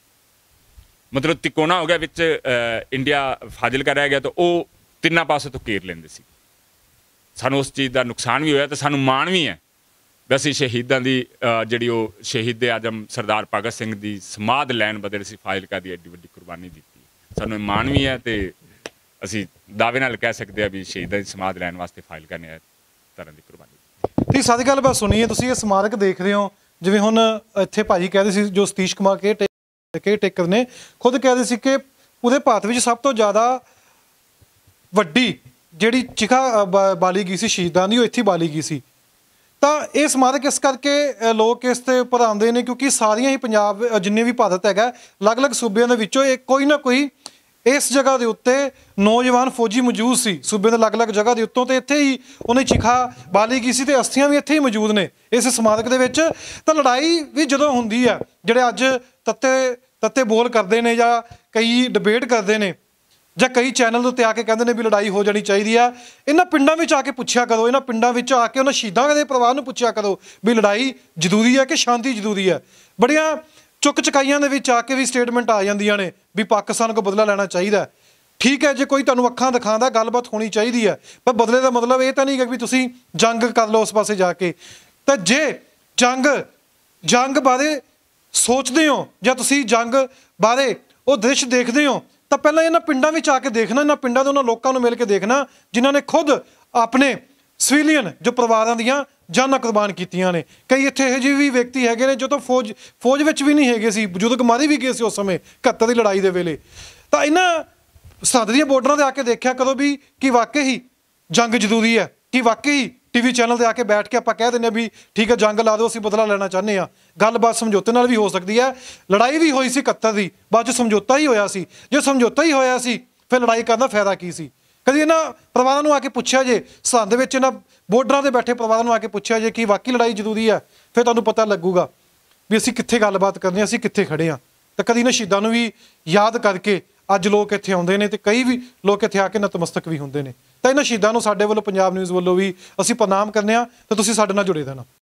ਮਤਲਬ ਤਿਕੋਣਾ ਹੋ ਗਿਆ, ਵਿੱਚ ਇੰਡੀਆ ਫਾਜ਼ਿਲਕਾ ਰਹਿ ਗਿਆ, ਤਾਂ ਉਹ ਤਿੰਨਾਂ ਪਾਸੇ ਤੋਂ ਘੇਰ ਲੈਂਦੇ ਸੀ। ਸਾਨੂੰ ਉਸ ਚੀਜ਼ ਦਾ ਨੁਕਸਾਨ ਵੀ ਹੋਇਆ ਤੇ ਸਾਨੂੰ ਮਾਣ ਵੀ ਹੈ ਵੀ ਅਸੀਂ ਸ਼ਹੀਦਾਂ ਦੀ ਜਿਹੜੀ ਉਹ ਸ਼ਹੀਦ ਆਜ਼ਮ ਸਰਦਾਰ ਭਗਤ ਸਿੰਘ ਦੀ ਸਮਾਧ ਲੈਣ ਬਦਲੇ ਅਸੀਂ ਫਾਜ਼ਿਲਕਾ ਦੀ ਐਡੀ ਵੱਡੀ ਕੁਰਬਾਨੀ ਦਿੱਤੀ। ਸਾਨੂੰ ਮਾਣ ਵੀ ਹੈ ਤੇ ਅਸੀਂ ਦਾਅਵੇ ਨਾਲ ਕਹਿ ਸਕਦੇ ਹਾਂ ਵੀ ਸ਼ਹੀਦਾਂ ਦੀ ਸਮਾਧ ਲੈਣ ਵਾਸਤੇ ਫਾਜ਼ਿਲਕਾ ਨੇ ਇਸ ਤਰ੍ਹਾਂ ਦੀ ਕੁਰਬਾਨੀ ਦਿੱਤੀ। ਤੁਸੀਂ ਸਾਰੀ ਗੱਲਬਾਤ ਸੁਣੀਏ, ਤੁਸੀਂ ਇਹ ਸਮਾਰਕ ਦੇਖ ਰਹੇ ਹੋ। ਜਿਵੇਂ ਹੁਣ ਇੱਥੇ ਭਾਜੀ ਕਹਿੰਦੇ ਸੀ, ਜੋ ਸਤੀਸ਼ ਕੁਮਾਰ ਕੇ ਕੇ ਟੇਕਰ ਨੇ ਖੁਦ ਕਹਿੰਦੇ ਸੀ ਕਿ ਪੂਰੇ ਭਾਰਤ ਵਿੱਚ ਸਭ ਤੋਂ ਜ਼ਿਆਦਾ ਵੱਡੀ ਜਿਹੜੀ ਚਿਖਾ ਬਾਲੀ ਗਈ ਸੀ ਸ਼ਹੀਦਾਂ ਦੀ, ਉਹ ਇੱਥੇ ਬਾਲੀ ਗਈ ਸੀ। ਤਾਂ ਇਹ ਸਮਾਰਕ ਇਸ ਕਰਕੇ ਲੋਕ ਇਸ ਤੇ ਉੱਪਰ ਆਉਂਦੇ ਨੇ ਕਿਉਂਕਿ ਸਾਰੀਆਂ ਹੀ ਪੰਜਾਬ ਜਿੰਨੇ ਵੀ ਭਾਰਤ ਹੈਗਾ ਅਲੱਗ-ਅਲੱਗ ਸੂਬਿਆਂ ਦੇ ਵਿੱਚੋਂ ਇਹ ਕੋਈ ਨਾ ਕੋਈ ਇਸ ਜਗ੍ਹਾ ਦੇ ਉੱਤੇ ਨੌਜਵਾਨ ਫੌਜੀ ਮੌਜੂਦ ਸੀ, ਸੂਬੇ ਦੇ ਅਲੱਗ-ਅਲੱਗ ਜਗ੍ਹਾ ਦੇ ਉੱਤੋਂ, ਤੇ ਇੱਥੇ ਹੀ ਉਹਨੇ ਚਿਖਾ ਬਾਲੀ ਗਈ ਸੀ ਤੇ ਅਸਥੀਆਂ ਵੀ ਇੱਥੇ ਹੀ ਮੌਜੂਦ ਨੇ ਇਸ ਸਮਾਰਕ ਦੇ ਵਿੱਚ। ਤਾਂ ਲੜਾਈ ਵੀ ਜਦੋਂ ਹੁੰਦੀ ਹੈ, ਜਿਹੜੇ ਅੱਜ ਤੱਤੇ ਤੱਤੇ ਬੋਲ ਕਰਦੇ ਨੇ ਜਾਂ ਕਈ ਡਿਬੇਟ ਕਰਦੇ ਨੇ ਜਾਂ ਕਈ ਚੈਨਲ ਦੇ ਉੱਤੇ ਆ ਕੇ ਕਹਿੰਦੇ ਨੇ ਵੀ ਲੜਾਈ ਹੋ ਜਾਣੀ ਚਾਹੀਦੀ ਆ, ਇਹਨਾਂ ਪਿੰਡਾਂ ਵਿੱਚ ਆ ਕੇ ਪੁੱਛਿਆ ਕਰੋ, ਇਹਨਾਂ ਪਿੰਡਾਂ ਵਿੱਚ ਆ ਕੇ ਉਹਨਾਂ ਸ਼ਹੀਦਾਂ ਦੇ ਪਰਿਵਾਰ ਨੂੰ ਪੁੱਛਿਆ ਕਰੋ ਵੀ ਲੜਾਈ ਜ਼ਰੂਰੀ ਹੈ ਕਿ ਸ਼ਾਂਤੀ ਜ਼ਰੂਰੀ ਹੈ। ਬੜੀਆਂ ਚੁੱਕ ਚਕਾਈਆਂ ਦੇ ਵਿੱਚ ਆ ਕੇ ਵੀ ਸਟੇਟਮੈਂਟ ਆ ਜਾਂਦੀਆਂ ਨੇ ਵੀ ਪਾਕਿਸਤਾਨ ਕੋਲ ਬਦਲਾ ਲੈਣਾ ਚਾਹੀਦਾ। ਠੀਕ ਹੈ, ਜੇ ਕੋਈ ਤੁਹਾਨੂੰ ਅੱਖਾਂ ਦਿਖਾਉਂਦਾ ਗੱਲਬਾਤ ਹੋਣੀ ਚਾਹੀਦੀ ਹੈ, ਪਰ ਬਦਲੇ ਦਾ ਮਤਲਬ ਇਹ ਤਾਂ ਨਹੀਂ ਕਿ ਵੀ ਤੁਸੀਂ ਜੰਗ ਕਰ ਲਓ ਉਸ ਪਾਸੇ ਜਾ ਕੇ। ਤਾਂ ਜੇ ਜੰਗ ਜੰਗ ਬਾਰੇ ਸੋਚਦੇ ਹੋ ਜਾਂ ਤੁਸੀਂ ਜੰਗ ਬਾਰੇ ਉਹ ਦ੍ਰਿਸ਼ ਦੇਖਦੇ ਹੋ, ਤਾਂ ਪਹਿਲਾਂ ਇਹਨਾਂ ਪਿੰਡਾਂ ਵਿੱਚ ਆ ਕੇ ਦੇਖਣਾ, ਇਹਨਾਂ ਪਿੰਡਾਂ ਦੇ ਉਹਨਾਂ ਲੋਕਾਂ ਨੂੰ ਮਿਲ ਕੇ ਦੇਖਣਾ ਜਿਨ੍ਹਾਂ ਨੇ ਖੁਦ ਆਪਣੇ ਸਿਵੀਲੀਅਨ ਜੋ ਪਰਿਵਾਰਾਂ ਦੀਆਂ ਜਾਨਾਂ ਕੁਰਬਾਨ ਕੀਤੀਆਂ ਨੇ। ਕਈ ਇੱਥੇ ਇਹੋ ਜਿਹੇ ਵੀ ਵਿਅਕਤੀ ਹੈਗੇ ਨੇ ਜਦੋਂ ਫੌਜ ਫੌਜ ਵਿੱਚ ਵੀ ਨਹੀਂ ਹੈਗੇ ਸੀ, ਬਜ਼ੁਰਗ ਮਾਰੇ ਵੀ ਗਏ ਸੀ ਉਸ ਸਮੇਂ ਇਕਹੱਤਰ ਦੀ ਲੜਾਈ ਦੇ ਵੇਲੇ। ਤਾਂ ਇਹਨਾਂ ਸਰਹੱਦ ਦੀਆਂ ਬੋਰਡਰਾਂ 'ਤੇ ਆ ਕੇ ਦੇਖਿਆ ਕਰੋ ਵੀ ਕਿ ਵਾਕਈ ਹੀ ਜੰਗ ਜ਼ਰੂਰੀ ਹੈ, ਕਿ ਵਾਕਈ ਟੀ ਵੀ ਚੈਨਲ 'ਤੇ ਆ ਕੇ ਬੈਠ ਕੇ ਆਪਾਂ ਕਹਿ ਦਿੰਦੇ ਹਾਂ ਵੀ ਠੀਕ ਹੈ ਜੰਗ ਲਾ ਦਿਓ, ਅਸੀਂ ਬਦਲਾ ਲੈਣਾ ਚਾਹੁੰਦੇ ਹਾਂ। ਗੱਲਬਾਤ ਸਮਝੌਤੇ ਨਾਲ ਵੀ ਹੋ ਸਕਦੀ ਹੈ। ਲੜਾਈ ਵੀ ਹੋਈ ਸੀ ਇਕਹੱਤਰ ਦੀ, ਬਾਅਦ 'ਚ ਸਮਝੌਤਾ ਹੀ ਹੋਇਆ ਸੀ। ਜੇ ਸਮਝੌਤਾ ਹੀ ਹੋਇਆ ਸੀ ਫਿਰ ਲੜਾਈ ਕਰਨ ਦਾ ਫਾਇਦਾ ਕੀ ਸੀ? ਕਦੀ ਇਹਨਾਂ ਪਰਿਵਾਰਾਂ ਨੂੰ ਆ ਕੇ ਪੁੱਛਿਆ ਜੇ, ਸਰਹੱਦ ਵਿੱਚ ਇਹਨਾਂ ਬੋਰਡਰਾਂ 'ਤੇ ਬੈਠੇ ਪਰਿਵਾਰਾਂ ਨੂੰ ਆ ਕੇ ਪੁੱਛਿਆ ਜੇ ਕਿ ਵਾਕਈ ਲੜਾਈ ਜ਼ਰੂਰੀ ਹੈ, ਫਿਰ ਤੁਹਾਨੂੰ ਪਤਾ ਲੱਗੂਗਾ ਵੀ ਅਸੀਂ ਕਿੱਥੇ ਗੱਲਬਾਤ ਕਰਨੀ, ਅਸੀਂ ਕਿੱਥੇ ਖੜ੍ਹੇ ਹਾਂ। ਤਾਂ ਕਦੀ ਇਹਨਾਂ ਸ਼ਹੀਦਾਂ ਨੂੰ ਵੀ ਯਾਦ ਕਰਕੇ ਅੱਜ ਲੋਕ ਇੱਥੇ ਆਉਂਦੇ ਨੇ ਤੇ ਕਈ ਵੀ ਲੋਕ ਇੱਥੇ ਆ ਕੇ ਨਤਮਸਤਕ ਵੀ ਹੁੰਦੇ ਨੇ। ਤਾਂ ਇਹਨਾਂ ਸ਼ਹੀਦਾਂ ਨੂੰ ਸਾਡੇ ਵੱਲੋਂ ਪੰਜਾਬ ਨਿਊਜ਼ ਵੱਲੋਂ ਵੀ ਅਸੀਂ ਪ੍ਰਣਾਮ ਕਰਦੇ ਹਾਂ। ਤਾਂ ਤੁਸੀਂ ਸਾਡੇ ਨਾਲ ਜੁੜੇ ਰਹਿਣਾ।